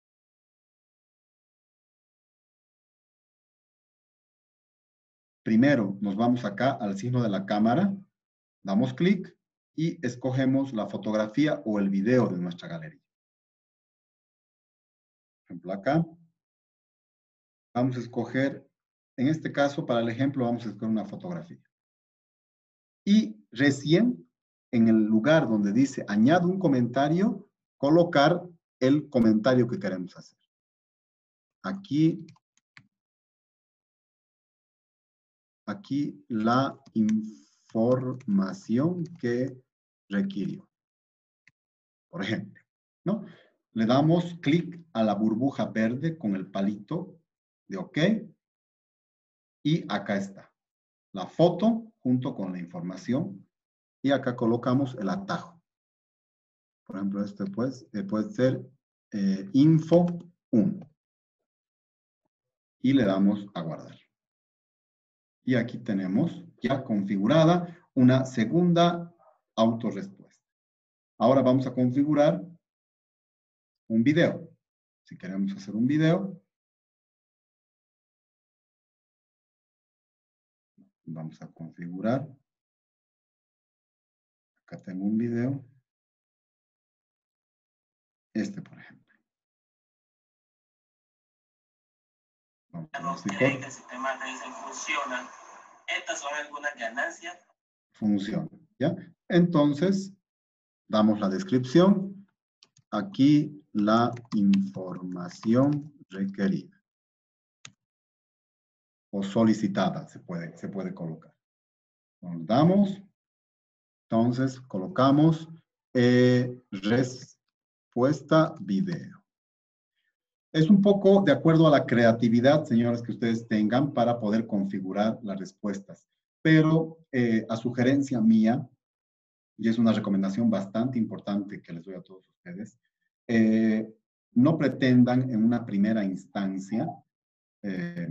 Primero nos vamos acá al signo de la cámara, damos clic y escogemos la fotografía o el video de nuestra galería. Por ejemplo, acá vamos a escoger, en este caso, para el ejemplo, vamos a escoger una fotografía. Y recién, en el lugar donde dice añado un comentario, colocar el comentario que queremos hacer. Aquí, aquí la información que requirió. Por ejemplo, ¿no? Le damos clic a la burbuja verde con el palito de OK. Y acá está. La foto junto con la información. Y acá colocamos el atajo. Por ejemplo, este pues, eh, puede ser eh, info uno. y le damos a guardar. Y aquí tenemos ya configurada una segunda autorrespuesta. Ahora vamos a configurar un video. Si queremos hacer un video, vamos a configurar. Acá tengo un video. Este, por ejemplo. Vamos a ver si el sistema funciona. Estas son algunas ganancias. Funciona, ¿ya? Entonces, damos la descripción. Aquí la información requerida. O solicitada, se puede, se puede colocar. Nos damos. Entonces, colocamos eh, respuesta video. Es un poco de acuerdo a la creatividad, señores, que ustedes tengan para poder configurar las respuestas. Pero eh, a sugerencia mía, y es una recomendación bastante importante que les doy a todos ustedes, eh, no pretendan en una primera instancia eh,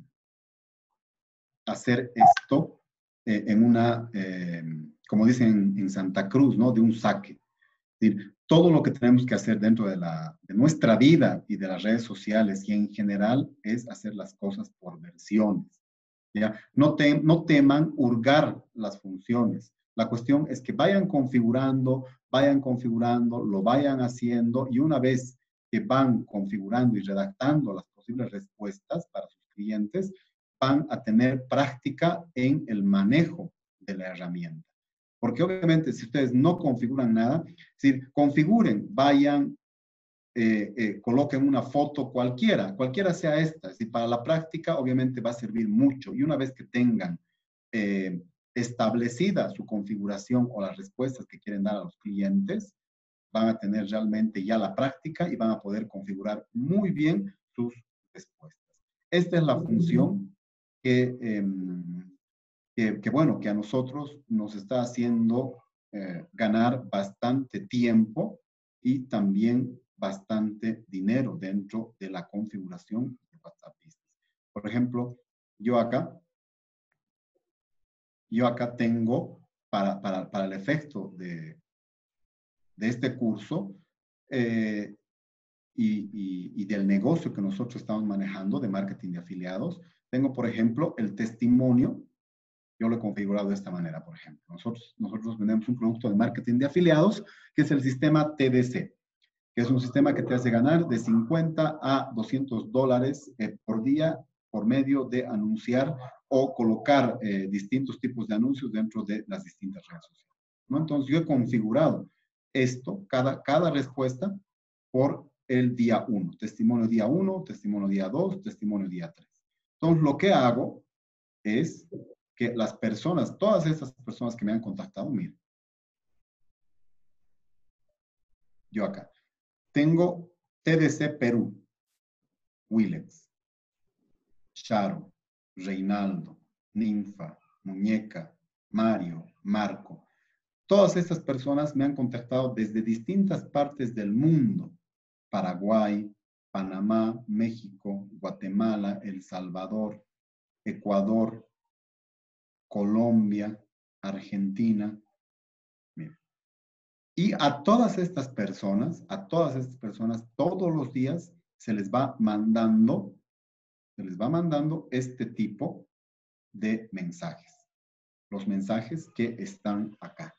hacer esto eh, en una, eh, como dicen en Santa Cruz, ¿no? De un saque. Es decir, todo lo que tenemos que hacer dentro de, la, de nuestra vida y de las redes sociales y en general es hacer las cosas por versiones. ¿Ya? No, te, no teman hurgar las funciones. La cuestión es que vayan configurando, vayan configurando, lo vayan haciendo y una vez que van configurando y redactando las posibles respuestas para sus clientes, van a tener práctica en el manejo de la herramienta. Porque obviamente si ustedes no configuran nada, es decir, configuren, vayan, eh, eh, coloquen una foto cualquiera, cualquiera sea esta. Es decir, para la práctica obviamente va a servir mucho. Y una vez que tengan eh, establecida su configuración o las respuestas que quieren dar a los clientes, van a tener realmente ya la práctica y van a poder configurar muy bien sus respuestas. Esta es la función que... Eh, Que, que bueno, que a nosotros nos está haciendo eh, ganar bastante tiempo y también bastante dinero dentro de la configuración de WhatsApp Business. Por ejemplo, yo acá, yo acá tengo, para, para, para el efecto de, de este curso eh, y, y, y del negocio que nosotros estamos manejando de marketing de afiliados, tengo, por ejemplo, el testimonio. Yo lo he configurado de esta manera, por ejemplo. Nosotros, nosotros vendemos un producto de marketing de afiliados, que es el sistema T D C, que es un sistema que te hace ganar de cincuenta a doscientos dólares eh, por día por medio de anunciar o colocar eh, distintos tipos de anuncios dentro de las distintas redes sociales, ¿no? Entonces, yo he configurado esto, cada, cada respuesta, por el día uno. Testimonio día uno, testimonio día dos, testimonio día tres. Entonces, lo que hago es que las personas, todas estas personas que me han contactado, miren. Yo acá. Tengo T D C Perú, Willets, Charo, Reinaldo, Ninfa, Muñeca, Mario, Marco. Todas estas personas me han contactado desde distintas partes del mundo. Paraguay, Panamá, México, Guatemala, El Salvador, Ecuador, Colombia, Argentina. Mira. Y a todas estas personas, a todas estas personas, todos los días se les va mandando, se les va mandando este tipo de mensajes. Los mensajes que están acá.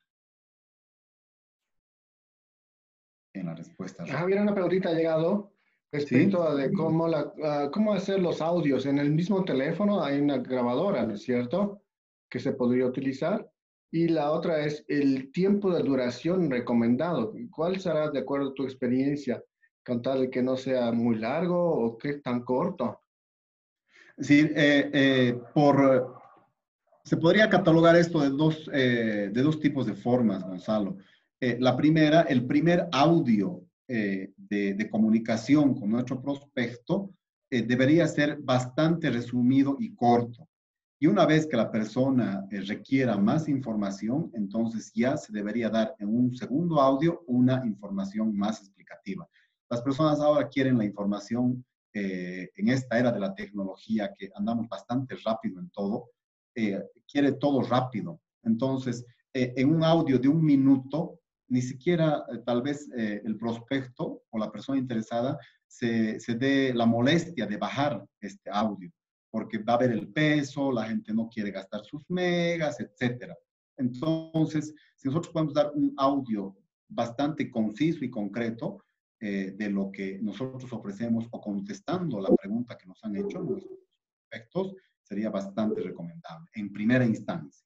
En la respuesta. Javier, una preguntita ha llegado respecto ¿Sí? a de cómo, la, uh, cómo hacer los audios. En el mismo teléfono hay una grabadora, ¿no es cierto?, que se podría utilizar. Y la otra es el tiempo de duración recomendado. ¿Cuál será, de acuerdo a tu experiencia, con tal de que no sea muy largo o que tan corto? Sí, eh, eh, por, se podría catalogar esto de dos, eh, de dos tipos de formas, Gonzalo. Eh, la primera, el primer audio eh, de, de comunicación con nuestro prospecto eh, debería ser bastante resumido y corto. Y una vez que la persona eh, requiera más información, entonces ya se debería dar en un segundo audio una información más explicativa. Las personas ahora quieren la información eh, en esta era de la tecnología, que andamos bastante rápido en todo, eh, quiere todo rápido. Entonces, eh, en un audio de un minuto, ni siquiera eh, tal vez eh, el prospecto o la persona interesada se, se dé la molestia de bajar este audio, porque va a ver el peso, la gente no quiere gastar sus megas, etcétera. Entonces, si nosotros podemos dar un audio bastante conciso y concreto eh, de lo que nosotros ofrecemos o contestando la pregunta que nos han hecho nuestros prospectos, sería bastante recomendable en primera instancia.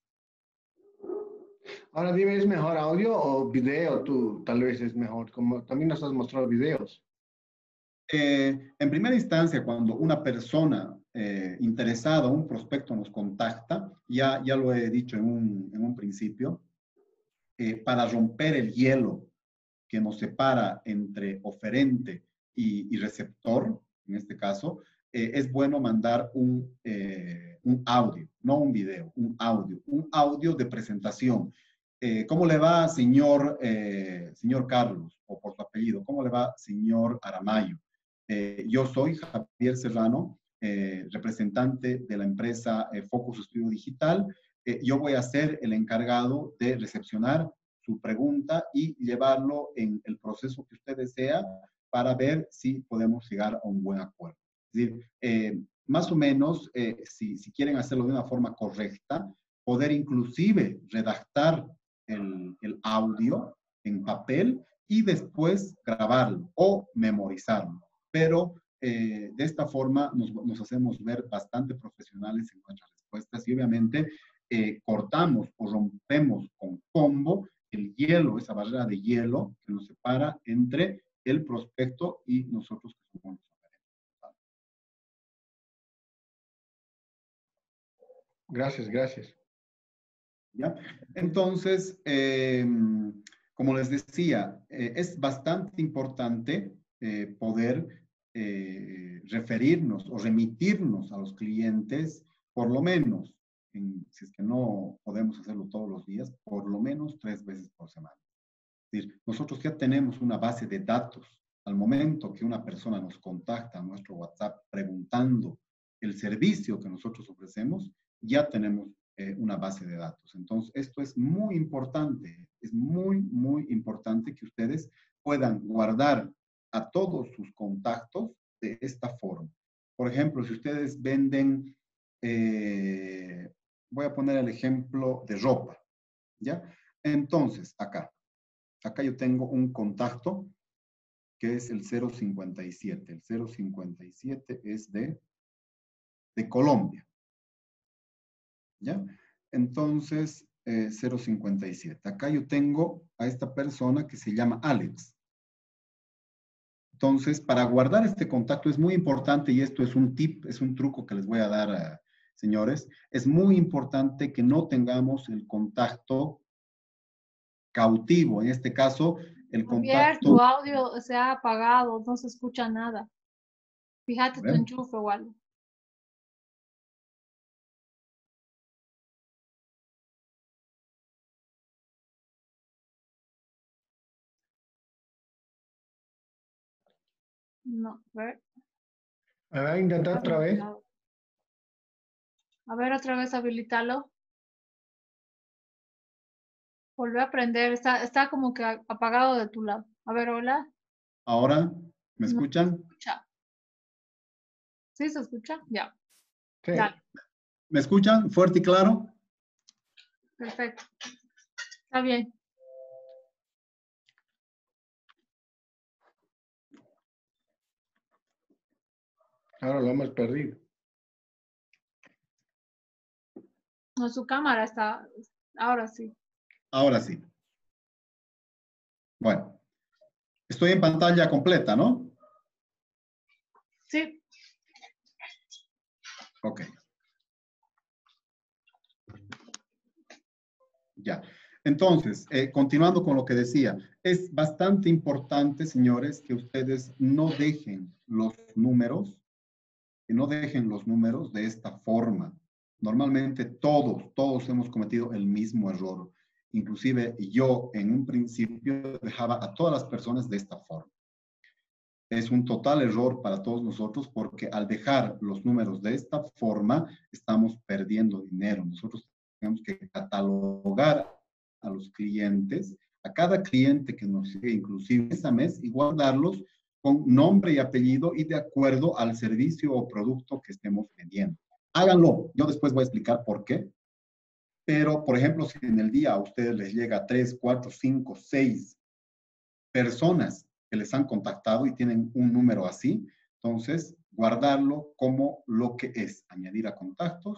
Ahora dime, ¿es mejor audio o video? Tú tal vez es mejor, como también nos has mostrado videos. Eh, en primera instancia, cuando una persona eh, interesada, un prospecto nos contacta, ya, ya lo he dicho en un, en un principio, eh, para romper el hielo que nos separa entre oferente y, y receptor, en este caso, eh, es bueno mandar un, eh, un audio, no un video, un audio, un audio de presentación. Eh, ¿Cómo le va, señor, eh, señor Carlos, o por su apellido? ¿Cómo le va, señor Aramayo? Eh, yo soy Javier Serrano, eh, representante de la empresa eh, Focus Estudio Digital. Eh, yo voy a ser el encargado de recepcionar su pregunta y llevarlo en el proceso que usted desea para ver si podemos llegar a un buen acuerdo. Es decir, eh, más o menos, eh, si, si quieren hacerlo de una forma correcta, poder inclusive redactar el, el audio en papel y después grabarlo o memorizarlo. Pero eh, de esta forma nos, nos hacemos ver bastante profesionales en nuestras respuestas y obviamente eh, cortamos o rompemos con combo el hielo, esa barrera de hielo que nos separa entre el prospecto y nosotros que somos los oferentes. Gracias, gracias. ¿Ya? Entonces, eh, como les decía, eh, es bastante importante eh, poder eh, referirnos o remitirnos a los clientes, por lo menos, en, si es que no podemos hacerlo todos los días, por lo menos tres veces por semana. Es decir, nosotros ya tenemos una base de datos. Al momento que una persona nos contacta a nuestro WhatsApp preguntando el servicio que nosotros ofrecemos, ya tenemos eh, una base de datos. Entonces, esto es muy importante. Es muy, muy importante que ustedes puedan guardar a todos sus contactos de esta forma. Por ejemplo, si ustedes venden, eh, voy a poner el ejemplo de ropa, ¿ya? Entonces, acá, acá yo tengo un contacto que es el cero cincuenta y siete. El cero cincuenta y siete es de, de Colombia, ¿ya? Entonces, eh, cero cincuenta y siete. Acá yo tengo a esta persona que se llama Alex. Entonces, para guardar este contacto es muy importante, y esto es un tip, es un truco que les voy a dar, a, señores, es muy importante que no tengamos el contacto cautivo. En este caso, el Javier, contacto... tu audio se ha apagado, no se escucha nada. Fíjate tu enchufe o algo. No, a ver. A ver, intentar otra vez. A ver, otra vez habilitarlo. Volví a prender, está, está como que apagado de tu lado. A ver, hola. Ahora, ¿me escuchan? No se escucha. ¿Sí se escucha? Ya. Sí. Dale. ¿Me escuchan? ¿Fuerte y claro? Perfecto. Está bien. Ahora lo hemos perdido. No, su cámara está, ahora sí. Ahora sí. Bueno, estoy en pantalla completa, ¿no? Sí. Ok. Ya. Entonces, eh, continuando con lo que decía, es bastante importante, señores, que ustedes no dejen los números, que no dejen los números de esta forma. Normalmente todos, todos hemos cometido el mismo error. Inclusive yo en un principio dejaba a todas las personas de esta forma. es un total error para todos nosotros porque al dejar los números de esta forma, estamos perdiendo dinero. Nosotros tenemos que catalogar a los clientes, a cada cliente que nos sigue, inclusive mes a mes, y guardarlos con nombre y apellido y de acuerdo al servicio o producto que estemos vendiendo. Háganlo. Yo después voy a explicar por qué. Pero, por ejemplo, si en el día a ustedes les llega tres, cuatro, cinco, seis personas que les han contactado y tienen un número así, entonces guardarlo como lo que es, añadir a contactos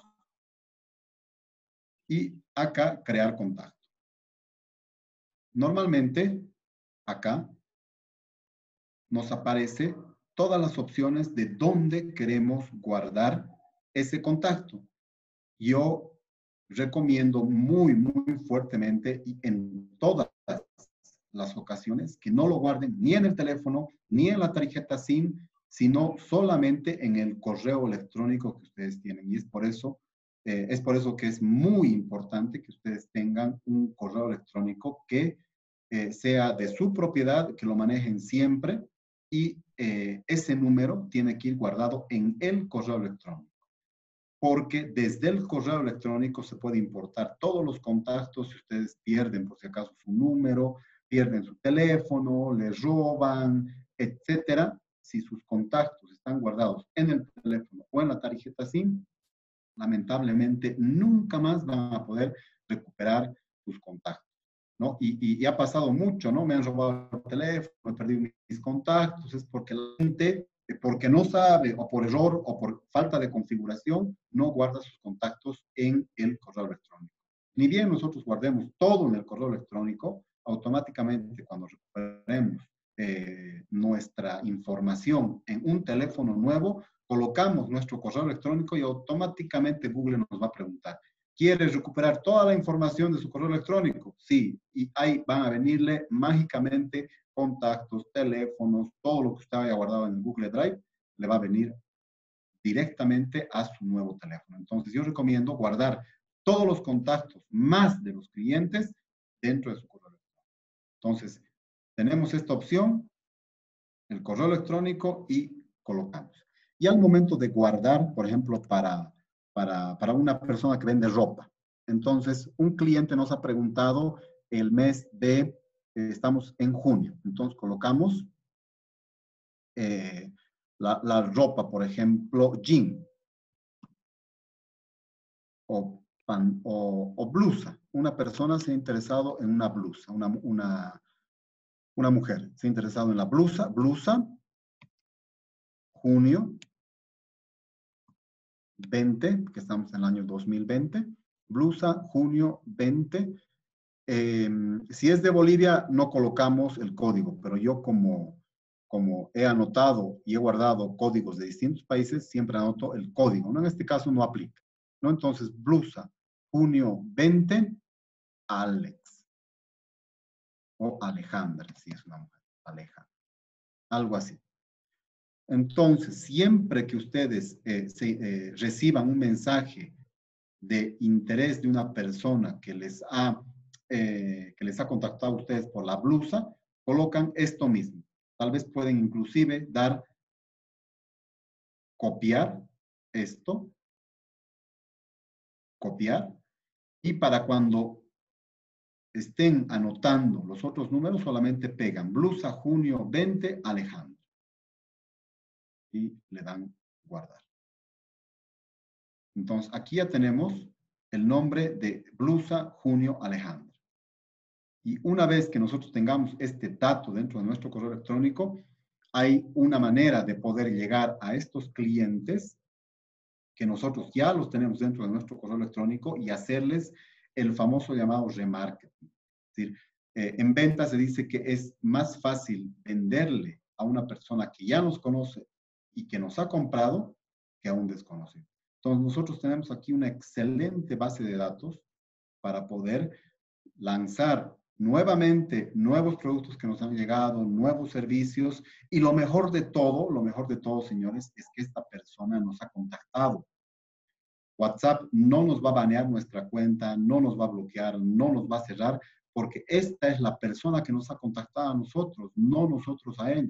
y acá crear contacto. Normalmente, acá nos aparece todas las opciones de dónde queremos guardar ese contacto. Yo recomiendo muy, muy fuertemente y en todas las ocasiones que no lo guarden ni en el teléfono, ni en la tarjeta SIM, sino solamente en el correo electrónico que ustedes tienen. Y es por eso, eh, es por eso que es muy importante que ustedes tengan un correo electrónico que eh, sea de su propiedad, que lo manejen siempre y eh, ese número tiene que ir guardado en el correo electrónico. Porque desde el correo electrónico se puede importar todos los contactos. Si ustedes pierden, por si acaso, su número, pierden su teléfono, les roban, etcétera. Si sus contactos están guardados en el teléfono o en la tarjeta SIM, lamentablemente nunca más van a poder recuperar sus contactos, ¿no? Y, y, y ha pasado mucho, ¿no? Me han robado el teléfono, he perdido mis contactos, es porque la gente, porque no sabe, o por error, o por falta de configuración, no guarda sus contactos en el correo electrónico. Ni bien nosotros guardemos todo en el correo electrónico, automáticamente cuando recuperemos eh, nuestra información en un teléfono nuevo, colocamos nuestro correo electrónico y automáticamente Google nos va a preguntar, ¿quieres recuperar toda la información de su correo electrónico? Sí, y ahí van a venirle mágicamente contactos, teléfonos, todo lo que usted haya guardado en Google Drive, le va a venir directamente a su nuevo teléfono. Entonces, yo recomiendo guardar todos los contactos más de los clientes dentro de su correo electrónico. Entonces, tenemos esta opción, el correo electrónico, y colocamos. Y al momento de guardar, por ejemplo, para, para, para una persona que vende ropa. Entonces, un cliente nos ha preguntado el mes de, eh, estamos en junio. Entonces, colocamos eh, la, la ropa, por ejemplo, jean o, pan, o, o blusa. Una persona se ha interesado en una blusa, una, una, una mujer se ha interesado en la blusa, blusa, junio veinte, que estamos en el año dos mil veinte, blusa, junio veinte. Eh, si es de Bolivia, no colocamos el código, pero yo como, como he anotado y he guardado códigos de distintos países, siempre anoto el código, ¿no? En este caso no aplica, ¿no? Entonces, blusa, junio veinte, Alex. O Alejandra, si es una mujer, Aleja. Algo así. Entonces, siempre que ustedes eh, se, eh, reciban un mensaje de interés de una persona que les ha, eh, que les ha contactado a ustedes por la blusa, colocan esto mismo. Tal vez pueden inclusive dar, copiar esto, copiar, y para cuando estén anotando los otros números, solamente pegan blusa, junio veinte, Alejandro. Y le dan guardar. Entonces, aquí ya tenemos el nombre de blusa, junio, Alejandro. Y una vez que nosotros tengamos este dato dentro de nuestro correo electrónico, hay una manera de poder llegar a estos clientes que nosotros ya los tenemos dentro de nuestro correo electrónico y hacerles el famoso llamado remarketing. Es decir, eh, en venta se dice que es más fácil venderle a una persona que ya nos conoce y que nos ha comprado que a un desconocido. Entonces, nosotros tenemos aquí una excelente base de datos para poder lanzar nuevamente nuevos productos que nos han llegado, nuevos servicios, y lo mejor de todo, lo mejor de todo, señores, es que esta persona nos ha contactado. WhatsApp no nos va a banear nuestra cuenta, no nos va a bloquear, no nos va a cerrar, porque esta es la persona que nos ha contactado a nosotros, no nosotros a ellos.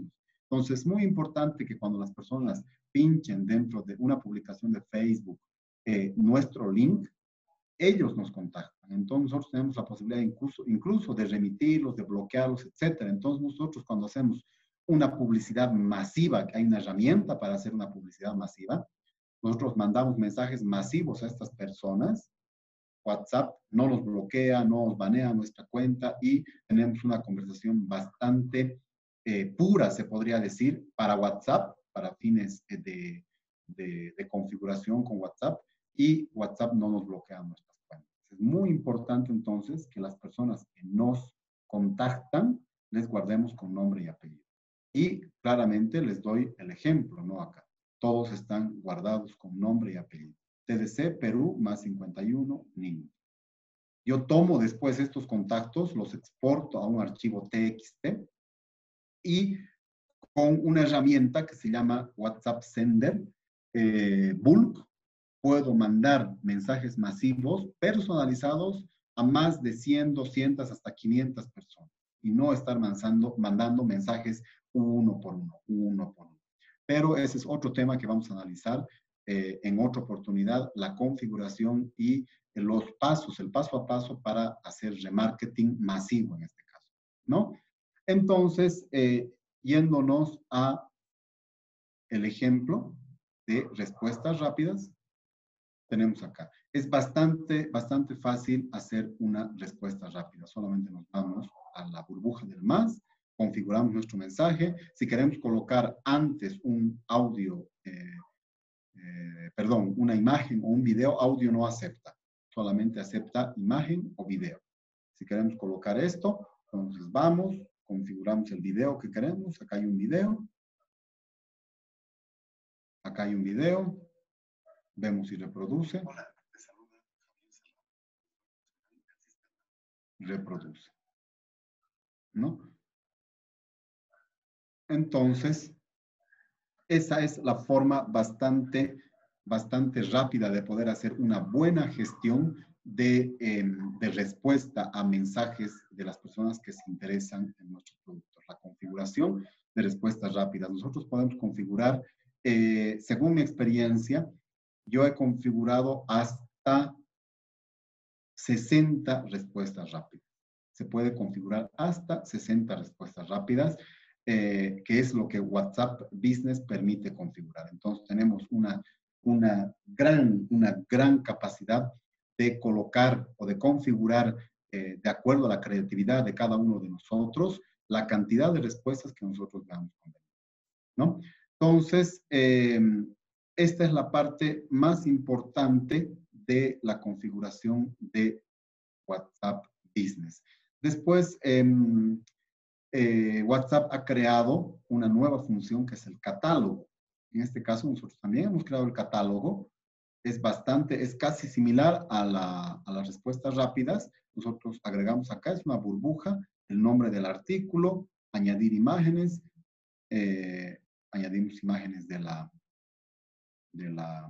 Entonces, es muy importante que cuando las personas pinchen dentro de una publicación de Facebook eh, nuestro link, ellos nos contactan. Entonces, nosotros tenemos la posibilidad incluso, incluso de remitirlos, de bloquearlos, etcétera. Entonces, nosotros cuando hacemos una publicidad masiva, que hay una herramienta para hacer una publicidad masiva, nosotros mandamos mensajes masivos a estas personas. WhatsApp no los bloquea, no nos banea nuestra cuenta y tenemos una conversación bastante eh, pura, se podría decir, para WhatsApp, para fines de, de, de configuración con WhatsApp, y WhatsApp no nos bloquea nuestras cuentas. Es muy importante entonces que las personas que nos contactan les guardemos con nombre y apellido. Y claramente les doy el ejemplo, ¿no? Acá. Todos están guardados con nombre y apellido. T D C Perú más cincuenta y uno, N I N. Yo tomo después estos contactos, los exporto a un archivo T X T y con una herramienta que se llama WhatsApp Sender, eh, Bulk, puedo mandar mensajes masivos personalizados a más de cien, doscientas, hasta quinientas personas y no estar mandando, mandando mensajes uno por uno, uno por uno. Pero ese es otro tema que vamos a analizar eh, en otra oportunidad, la configuración y los pasos, el paso a paso para hacer remarketing masivo en este caso, ¿no? Entonces, eh, yéndonos a el ejemplo de respuestas rápidas, tenemos acá. Es bastante, bastante fácil hacer una respuesta rápida. Solamente nos vamos a la burbuja del más, configuramos nuestro mensaje. Si queremos colocar antes un audio, eh, eh, perdón, una imagen o un video, audio no acepta. Solamente acepta imagen o video. Si queremos colocar esto, entonces vamos, configuramos el video que queremos. Acá hay un video. Acá hay un video. Vemos si reproduce. Reproduce. ¿No? Entonces, esa es la forma bastante, bastante rápida de poder hacer una buena gestión de, eh, de respuesta a mensajes de las personas que se interesan en nuestros productos. La configuración de respuestas rápidas. Nosotros podemos configurar, eh, según mi experiencia, yo he configurado hasta sesenta respuestas rápidas. Se puede configurar hasta sesenta respuestas rápidas, eh, que es lo que WhatsApp Business permite configurar. Entonces tenemos una, una, gran, una gran capacidad de colocar o de configurar, eh, de acuerdo a la creatividad de cada uno de nosotros, la cantidad de respuestas que nosotros veamos conveniente, ¿no? Entonces, eh, esta es la parte más importante de la configuración de WhatsApp Business. Después, eh, eh, WhatsApp ha creado una nueva función que es el catálogo. En este caso, nosotros también hemos creado el catálogo. Es bastante, es casi similar a, la, a las respuestas rápidas. Nosotros agregamos acá, es una burbuja, el nombre del artículo, añadir imágenes, eh, añadimos imágenes de la, de la,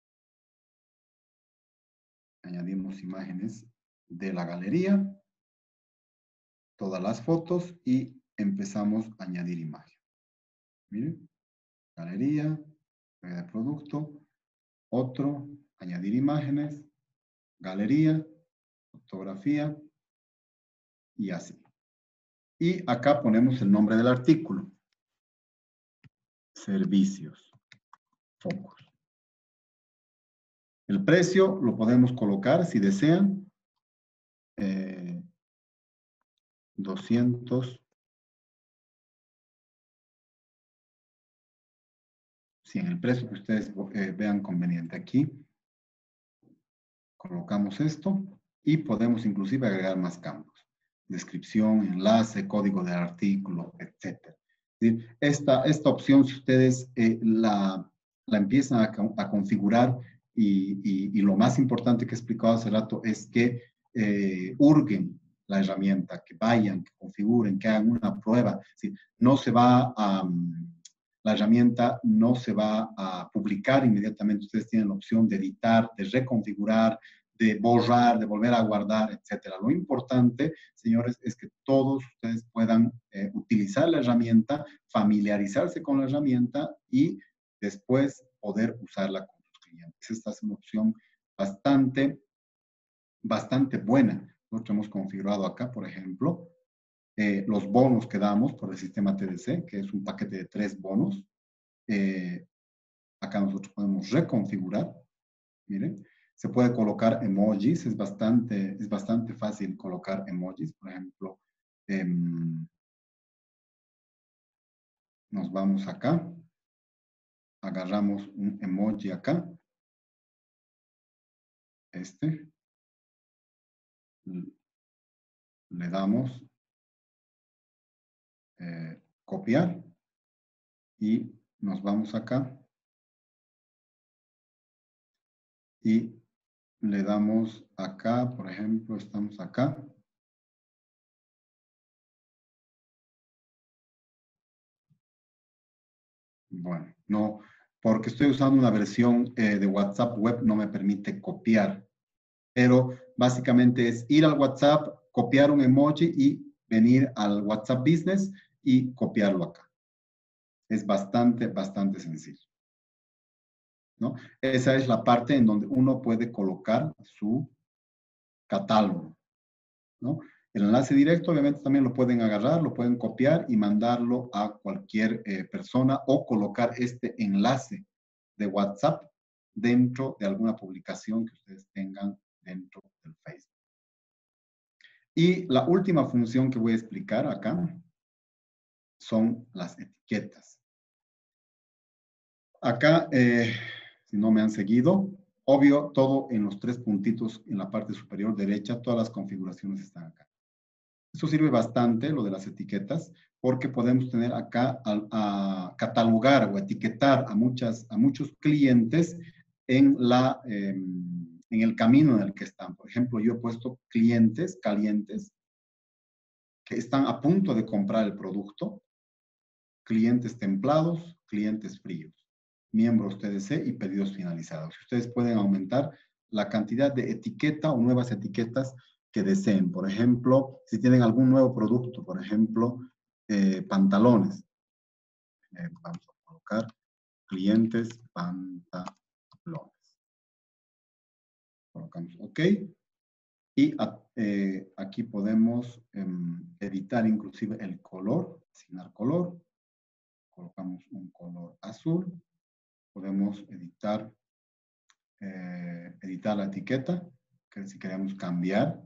añadimos imágenes de la galería, todas las fotos y empezamos a añadir imagen. Miren, galería, de producto, otro, añadir imágenes, galería, fotografía y así. Y acá ponemos el nombre del artículo. Servicios, focos. El precio lo podemos colocar si desean. Eh, doscientos. Sí, en el precio que ustedes eh, vean conveniente aquí. Colocamos esto y podemos inclusive agregar más campos. Descripción, enlace, código del artículo, etcétera. Esta, esta opción, si ustedes eh, la, la empiezan a, a configurar y, y, y lo más importante que he explicado hace rato es que eh, hurguen la herramienta, que vayan, que configuren, que hagan una prueba. ¿Sí? No se va a, um, la herramienta no se va a publicar inmediatamente. Ustedes tienen la opción de editar, de reconfigurar, de borrar, de volver a guardar, etcétera. Lo importante, señores, es que todos ustedes puedan eh, utilizar utilizar la herramienta, familiarizarse con la herramienta y después poder usarla con sus clientes. Esta es una opción bastante, bastante buena. Nosotros hemos configurado acá, por ejemplo, eh, los bonos que damos por el sistema T D C, que es un paquete de tres bonos. Eh, acá nosotros podemos reconfigurar. Miren, se puede colocar emojis, es bastante, es bastante fácil colocar emojis. Por ejemplo, eh, nos vamos acá, agarramos un emoji acá, este, le damos eh, copiar y nos vamos acá y le damos acá, por ejemplo, estamos acá. Bueno, no, porque estoy usando una versión eh, de WhatsApp web, no me permite copiar. Pero básicamente es ir al WhatsApp, copiar un emoji y venir al WhatsApp Business y copiarlo acá. Es bastante, bastante sencillo, ¿no? Esa es la parte en donde uno puede colocar su catálogo, ¿no? El enlace directo, obviamente, también lo pueden agarrar, lo pueden copiar y mandarlo a cualquier eh, persona o colocar este enlace de WhatsApp dentro de alguna publicación que ustedes tengan dentro del Facebook. Y la última función que voy a explicar acá son las etiquetas. Acá, eh, si no me han seguido, obvio, todo en los tres puntitos en la parte superior derecha, todas las configuraciones están acá. Esto sirve bastante, lo de las etiquetas, porque podemos tener acá a, a catalogar o etiquetar a, muchas, a muchos clientes en, la, eh, en el camino en el que están. Por ejemplo, yo he puesto clientes calientes que están a punto de comprar el producto, clientes templados, clientes fríos, miembros T D C y pedidos finalizados. Ustedes pueden aumentar la cantidad de etiqueta o nuevas etiquetas que deseen. Por ejemplo, si tienen algún nuevo producto, por ejemplo, eh, pantalones. Eh, vamos a colocar clientes pantalones. Colocamos OK. Y eh, aquí podemos eh, editar inclusive el color, asignar color. Colocamos un color azul. Podemos editar, eh, editar la etiqueta, que si queremos cambiar.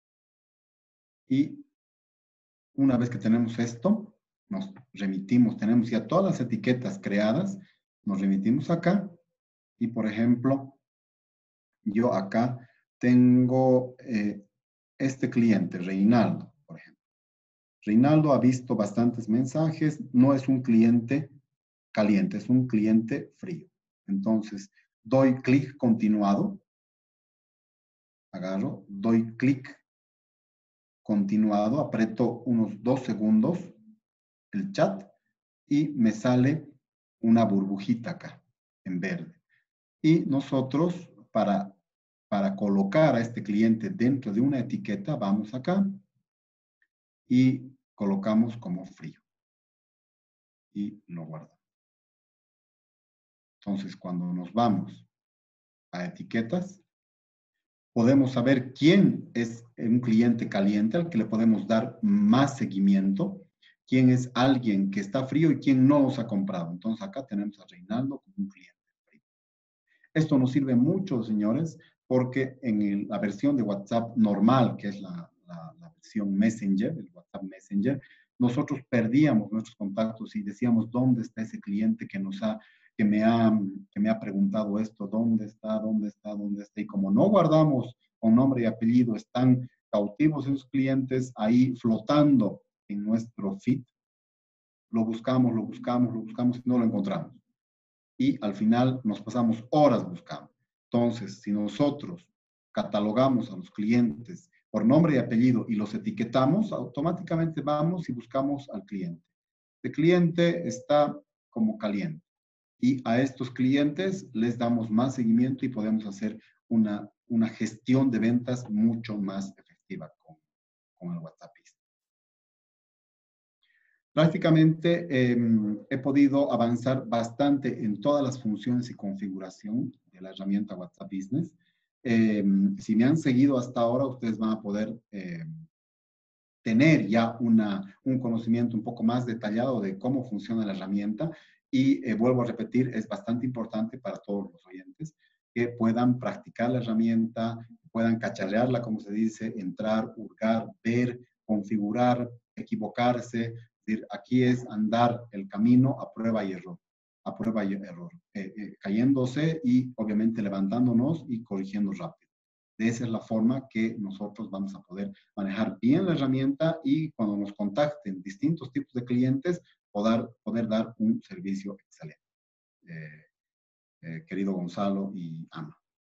Y una vez que tenemos esto, nos remitimos, tenemos ya todas las etiquetas creadas, nos remitimos acá y, por ejemplo, yo acá tengo eh, este cliente, Reinaldo, por ejemplo. Reinaldo ha visto bastantes mensajes, no es un cliente caliente, es un cliente frío. Entonces, doy clic continuado, agarro, doy clic continuado, aprieto unos dos segundos el chat y me sale una burbujita acá en verde. Y nosotros, para, para colocar a este cliente dentro de una etiqueta, vamos acá y colocamos como frío. Y lo guardamos. Entonces, cuando nos vamos a etiquetas, podemos saber quién es un cliente caliente al que le podemos dar más seguimiento, quién es alguien que está frío y quién no nos ha comprado. Entonces, acá tenemos a Reinaldo como un cliente frío. Esto nos sirve mucho, señores, porque en el, la versión de WhatsApp normal, que es la, la, la versión Messenger, el WhatsApp Messenger, nosotros perdíamos nuestros contactos y decíamos, ¿dónde está ese cliente que nos ha, que me ha, que me ha preguntado esto? ¿Dónde está? ¿Dónde está? ¿Dónde está? Y como no guardamos con nombre y apellido, están cautivos esos clientes ahí flotando en nuestro feed, lo buscamos, lo buscamos, lo buscamos y no lo encontramos. Y al final nos pasamos horas buscando. Entonces, si nosotros catalogamos a los clientes por nombre y apellido y los etiquetamos, automáticamente vamos y buscamos al cliente. El cliente está como caliente y a estos clientes les damos más seguimiento y podemos hacer una, una gestión de ventas mucho más efectiva con, con el WhatsApp. Prácticamente eh, he podido avanzar bastante en todas las funciones y configuración de la herramienta WhatsApp Business. Eh, si me han seguido hasta ahora, ustedes van a poder eh, tener ya una, un conocimiento un poco más detallado de cómo funciona la herramienta. Y eh, vuelvo a repetir, es bastante importante para todos los oyentes que puedan practicar la herramienta, puedan cacharrearla, como se dice, entrar, hurgar, ver, configurar, equivocarse. Es decir, aquí es andar el camino a prueba y error, a prueba y error, eh, eh, cayéndose y obviamente levantándonos y corrigiendo rápido. De esa es la forma que nosotros vamos a poder manejar bien la herramienta y cuando nos contacten distintos tipos de clientes, poder, poder dar un servicio excelente. Eh, eh, querido Gonzalo y Ana.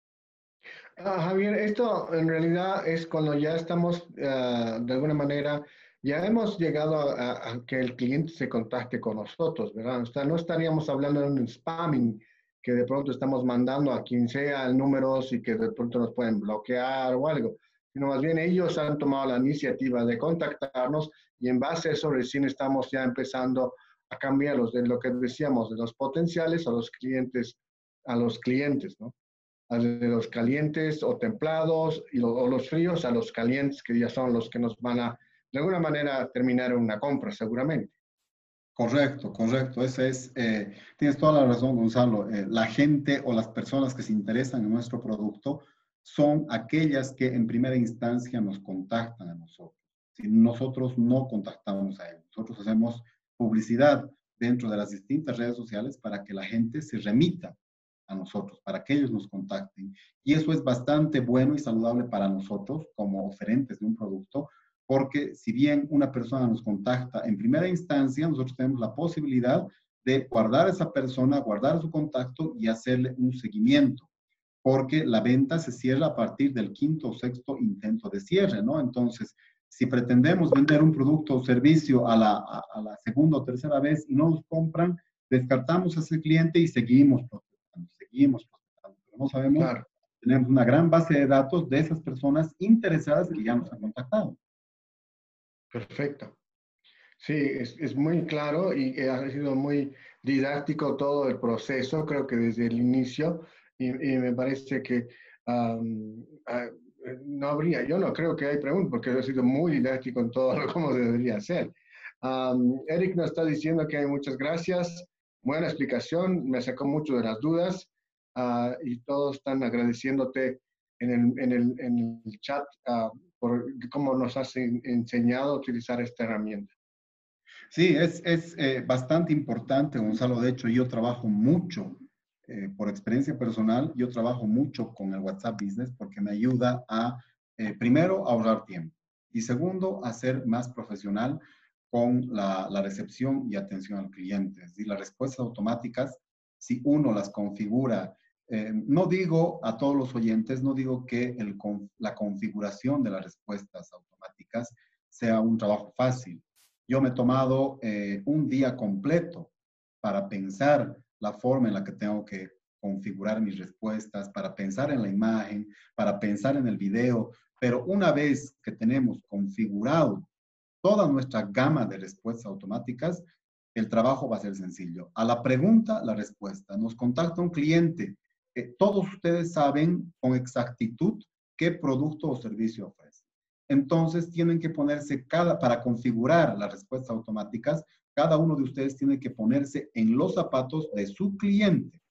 Ah, Javier, esto en realidad es cuando ya estamos, uh, de alguna manera, ya hemos llegado a, a, que el cliente se contacte con nosotros, ¿verdad? O sea, no estaríamos hablando de un spamming que de pronto estamos mandando a quien sea números y que de pronto nos pueden bloquear o algo, sino más bien ellos han tomado la iniciativa de contactarnos y en base a eso recién estamos ya empezando a cambiarlos de lo que decíamos, de los potenciales a los clientes, a los clientes, ¿no? De los calientes o templados y lo, o los fríos a los calientes, que ya son los que nos van a, de alguna manera, terminar en una compra, seguramente. Correcto, correcto. Ese es, eh, tienes toda la razón, Gonzalo. Eh, la gente o las personas que se interesan en nuestro producto son aquellas que en primera instancia nos contactan a nosotros. Si nosotros no contactamos a ellos, nosotros hacemos publicidad dentro de las distintas redes sociales para que la gente se remita a nosotros, para que ellos nos contacten. Y eso es bastante bueno y saludable para nosotros como oferentes de un producto, porque si bien una persona nos contacta en primera instancia, nosotros tenemos la posibilidad de guardar a esa persona, guardar su contacto y hacerle un seguimiento, porque la venta se cierra a partir del quinto o sexto intento de cierre, ¿no? Entonces, si pretendemos vender un producto o servicio a la, a, a la segunda o tercera vez y no nos compran, descartamos a ese cliente y seguimos prospectando, seguimos prospectando, pero no sabemos, claro. Tenemos una gran base de datos de esas personas interesadas que ya nos han contactado. Perfecto. Sí, es, es muy claro y ha sido muy didáctico todo el proceso, creo que desde el inicio, y, y me parece que um, uh, no habría, yo no creo que hay preguntas, porque ha sido muy didáctico en todo lo como debería ser. Um, Eric nos está diciendo que hay muchas gracias, buena explicación, me sacó mucho de las dudas, uh, y todos están agradeciéndote en el, en el, en el chat uh, por cómo nos has enseñado a utilizar esta herramienta. Sí, es, es eh, bastante importante, Gonzalo. De hecho, yo trabajo mucho, eh, por experiencia personal, yo trabajo mucho con el WhatsApp Business porque me ayuda a, eh, primero, ahorrar tiempo y segundo, a ser más profesional con la, la recepción y atención al cliente. Es decir, las respuestas automáticas, si uno las configura, eh, no digo a todos los oyentes, no digo que el, la configuración de las respuestas automáticas sea un trabajo fácil. Yo me he tomado eh, un día completo para pensar la forma en la que tengo que configurar mis respuestas, para pensar en la imagen, para pensar en el video, pero una vez que tenemos configurado toda nuestra gama de respuestas automáticas, el trabajo va a ser sencillo. A la pregunta, la respuesta. Nos contacta un cliente. Eh, todos ustedes saben con exactitud qué producto o servicio ofrece. Entonces, tienen que ponerse cada, para configurar las respuestas automáticas, cada uno de ustedes tiene que ponerse en los zapatos de su cliente.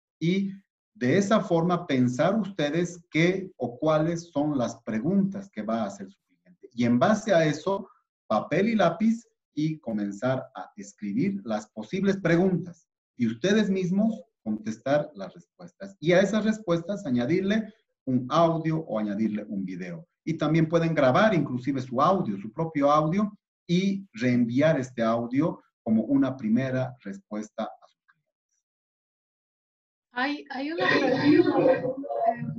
Y de esa forma pensar ustedes qué o cuáles son las preguntas que va a hacer su cliente. Y en base a eso, papel y lápiz y comenzar a escribir las posibles preguntas. Y ustedes mismos contestar las respuestas. Y a esas respuestas añadirle un audio o añadirle un video. Y también pueden grabar inclusive su audio, su propio audio, y reenviar este audio como una primera respuesta a sus clientes. Hay, hay una pregunta.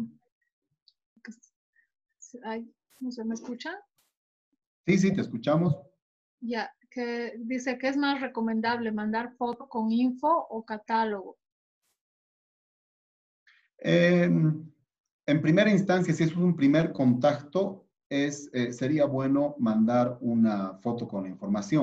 Eh, ¿No se me escucha? Sí, sí, te escuchamos. Ya, que dice que es más recomendable mandar foto con info o catálogo. Eh, En primera instancia, si es un primer contacto, es, eh, sería bueno mandar una foto con información.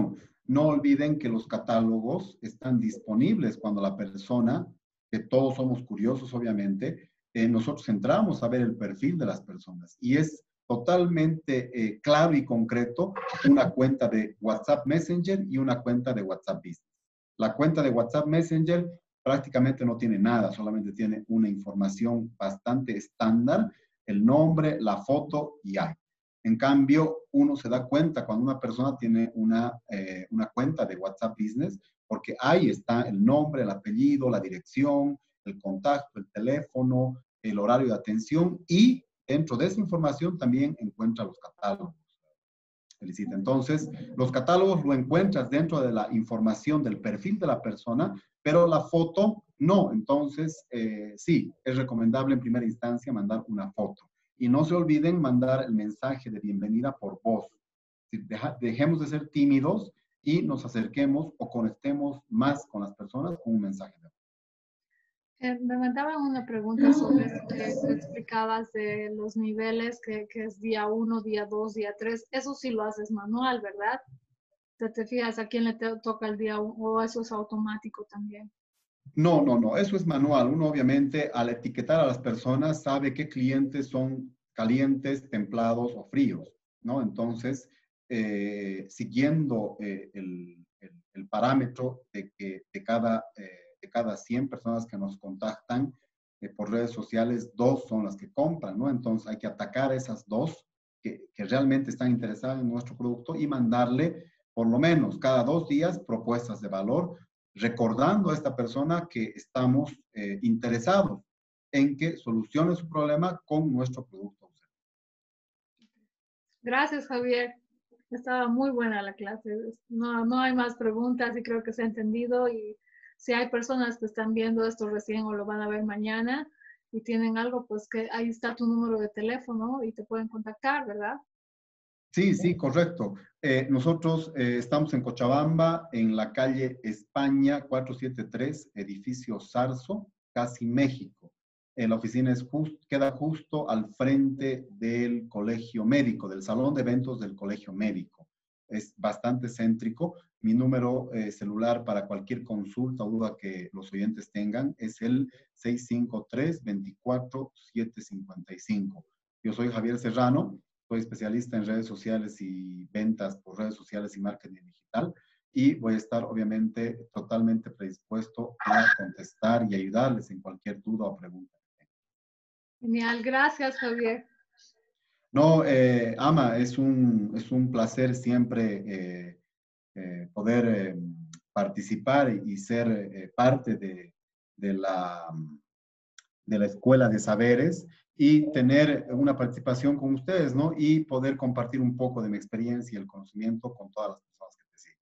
No olviden que los catálogos están disponibles cuando la persona, que todos somos curiosos obviamente, eh, nosotros entramos a ver el perfil de las personas y es totalmente eh, claro y concreto una cuenta de WhatsApp Messenger y una cuenta de WhatsApp Business. La cuenta de WhatsApp Messenger prácticamente no tiene nada, solamente tiene una información bastante estándar, el nombre, la foto y hay. En cambio, uno se da cuenta cuando una persona tiene una, eh, una cuenta de WhatsApp Business, porque ahí está el nombre, el apellido, la dirección, el contacto, el teléfono, el horario de atención y dentro de esa información también encuentra los catálogos. Felicita. Entonces, los catálogos lo encuentras dentro de la información del perfil de la persona, pero la foto no. Entonces, eh, sí, es recomendable en primera instancia mandar una foto. Y no se olviden mandar el mensaje de bienvenida por voz. Deja, dejemos de ser tímidos y nos acerquemos o conectemos más con las personas con un mensaje de voz. Eh, me mandaban una pregunta sobre eso que tú explicabas de los niveles, que, que es día uno, día dos, día tres. Eso sí lo haces manual, ¿verdad? ¿Te, te fijas a quién le te toca el día uno o eso es automático también? No, no, no, eso es manual. Uno obviamente al etiquetar a las personas sabe qué clientes son calientes, templados o fríos, ¿no? Entonces, eh, siguiendo eh, el, el, el, parámetro de que de cada, eh, de cada cien personas que nos contactan eh, por redes sociales, dos son las que compran, ¿no? Entonces hay que atacar a esas dos que, que realmente están interesadas en nuestro producto y mandarle por lo menos cada dos días propuestas de valor, recordando a esta persona que estamos eh, interesados en que solucione su problema con nuestro producto. Gracias, Javier. Estaba muy buena la clase. No, no hay más preguntas y creo que se ha entendido. Y si hay personas que están viendo esto recién o lo van a ver mañana y tienen algo, pues que ahí está tu número de teléfono y te pueden contactar, ¿verdad? Sí, sí, correcto. Eh, nosotros eh, estamos en Cochabamba, en la calle España cuatrocientos setenta y tres, edificio Zarzo, casi México. Eh, la oficina es just, queda justo al frente del colegio médico, del salón de eventos del colegio médico. Es bastante céntrico. Mi número eh, celular para cualquier consulta o duda que los oyentes tengan es el seis cinco tres, veinticuatro, siete cincuenta y cinco. Yo soy Javier Serrano. Soy especialista en redes sociales y ventas por redes sociales y marketing digital y voy a estar obviamente totalmente predispuesto a contestar y ayudarles en cualquier duda o pregunta. Genial, gracias Javier. No, eh, Ama, es un, es un placer siempre eh, eh, poder eh, participar y ser eh, parte de, de la... de la Escuela de Saberes y tener una participación con ustedes, ¿no? Y poder compartir un poco de mi experiencia y el conocimiento con todas las personas que te siguen.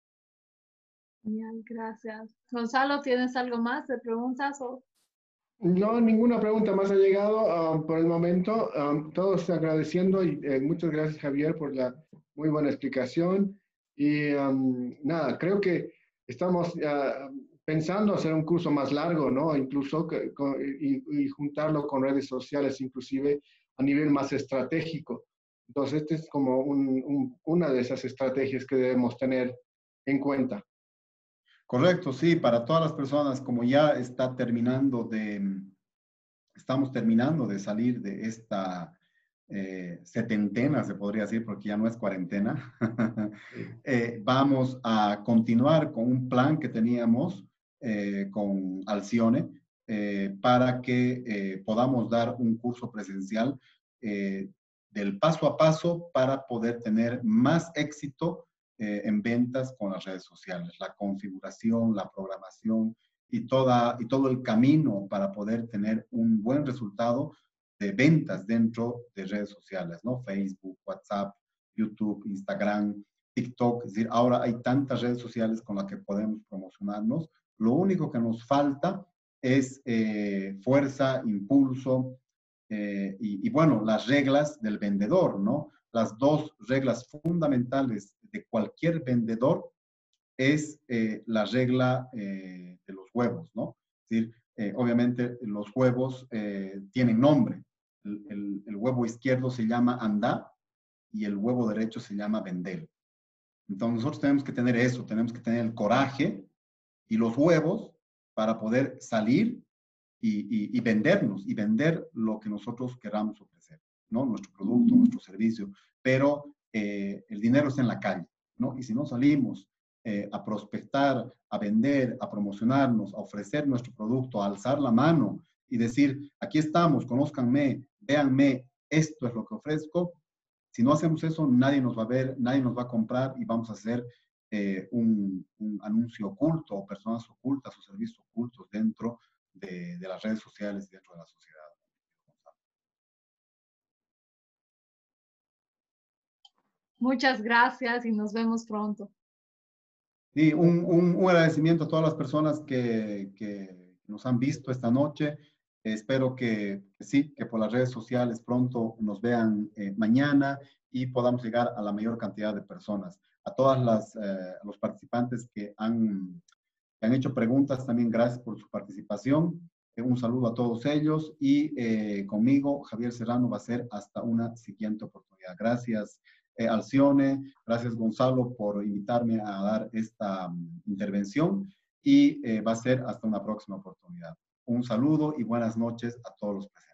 Genial, gracias. Gonzalo, ¿tienes algo más de preguntas? O... No, ninguna pregunta más ha llegado um, por el momento. Um, todos agradeciendo y eh, muchas gracias, Javier, por la muy buena explicación. Y um, nada, creo que estamos uh, pensando hacer un curso más largo, ¿no? Incluso que, con, y, y juntarlo con redes sociales, inclusive a nivel más estratégico. Entonces, este es como un, un, una de esas estrategias que debemos tener en cuenta. Correcto, sí, para todas las personas, como ya está terminando de, estamos terminando de salir de esta eh, setentena, se podría decir, porque ya no es cuarentena, eh, vamos a continuar con un plan que teníamos eh, con Alcione eh, para que eh, podamos dar un curso presencial eh, del paso a paso para poder tener más éxito eh, en ventas con las redes sociales, la configuración, la programación y, toda, y todo el camino para poder tener un buen resultado de ventas dentro de redes sociales, ¿no? Facebook, WhatsApp, YouTube, Instagram, TikTok. Es decir, ahora hay tantas redes sociales con las que podemos promocionarnos. Lo único que nos falta es eh, fuerza, impulso eh, y, y, bueno, las reglas del vendedor, ¿no? Las dos reglas fundamentales de cualquier vendedor es eh, la regla eh, de los huevos, ¿no? Es decir, eh, obviamente los huevos eh, tienen nombre. El, el, el huevo izquierdo se llama andá y el huevo derecho se llama vender. Entonces nosotros tenemos que tener eso, tenemos que tener el coraje y los huevos para poder salir y, y, y vendernos y vender lo que nosotros queramos ofrecer, ¿no? Nuestro producto, nuestro servicio, pero eh, el dinero está en la calle, ¿no? Y si no salimos eh, a prospectar, a vender, a promocionarnos, a ofrecer nuestro producto, a alzar la mano y decir, aquí estamos, conózcanme, véanme, esto es lo que ofrezco. Si no hacemos eso, nadie nos va a ver, nadie nos va a comprar y vamos a hacer eh, un, un anuncio oculto o personas ocultas o servicios ocultos dentro de, de las redes sociales, dentro de la sociedad. Muchas gracias y nos vemos pronto. Y un, un, un agradecimiento a todas las personas que, que nos han visto esta noche. Eh, espero que, que sí, que por las redes sociales pronto nos vean eh, mañana y podamos llegar a la mayor cantidad de personas. A todas las eh, los participantes que han, que han hecho preguntas, también gracias por su participación. Eh, un saludo a todos ellos y eh, conmigo, Javier Serrano, va a ser hasta una siguiente oportunidad. Gracias. Eh, Alcione, gracias Gonzalo por invitarme a dar esta um, intervención y eh, va a ser hasta una próxima oportunidad. Un saludo y buenas noches a todos los presentes.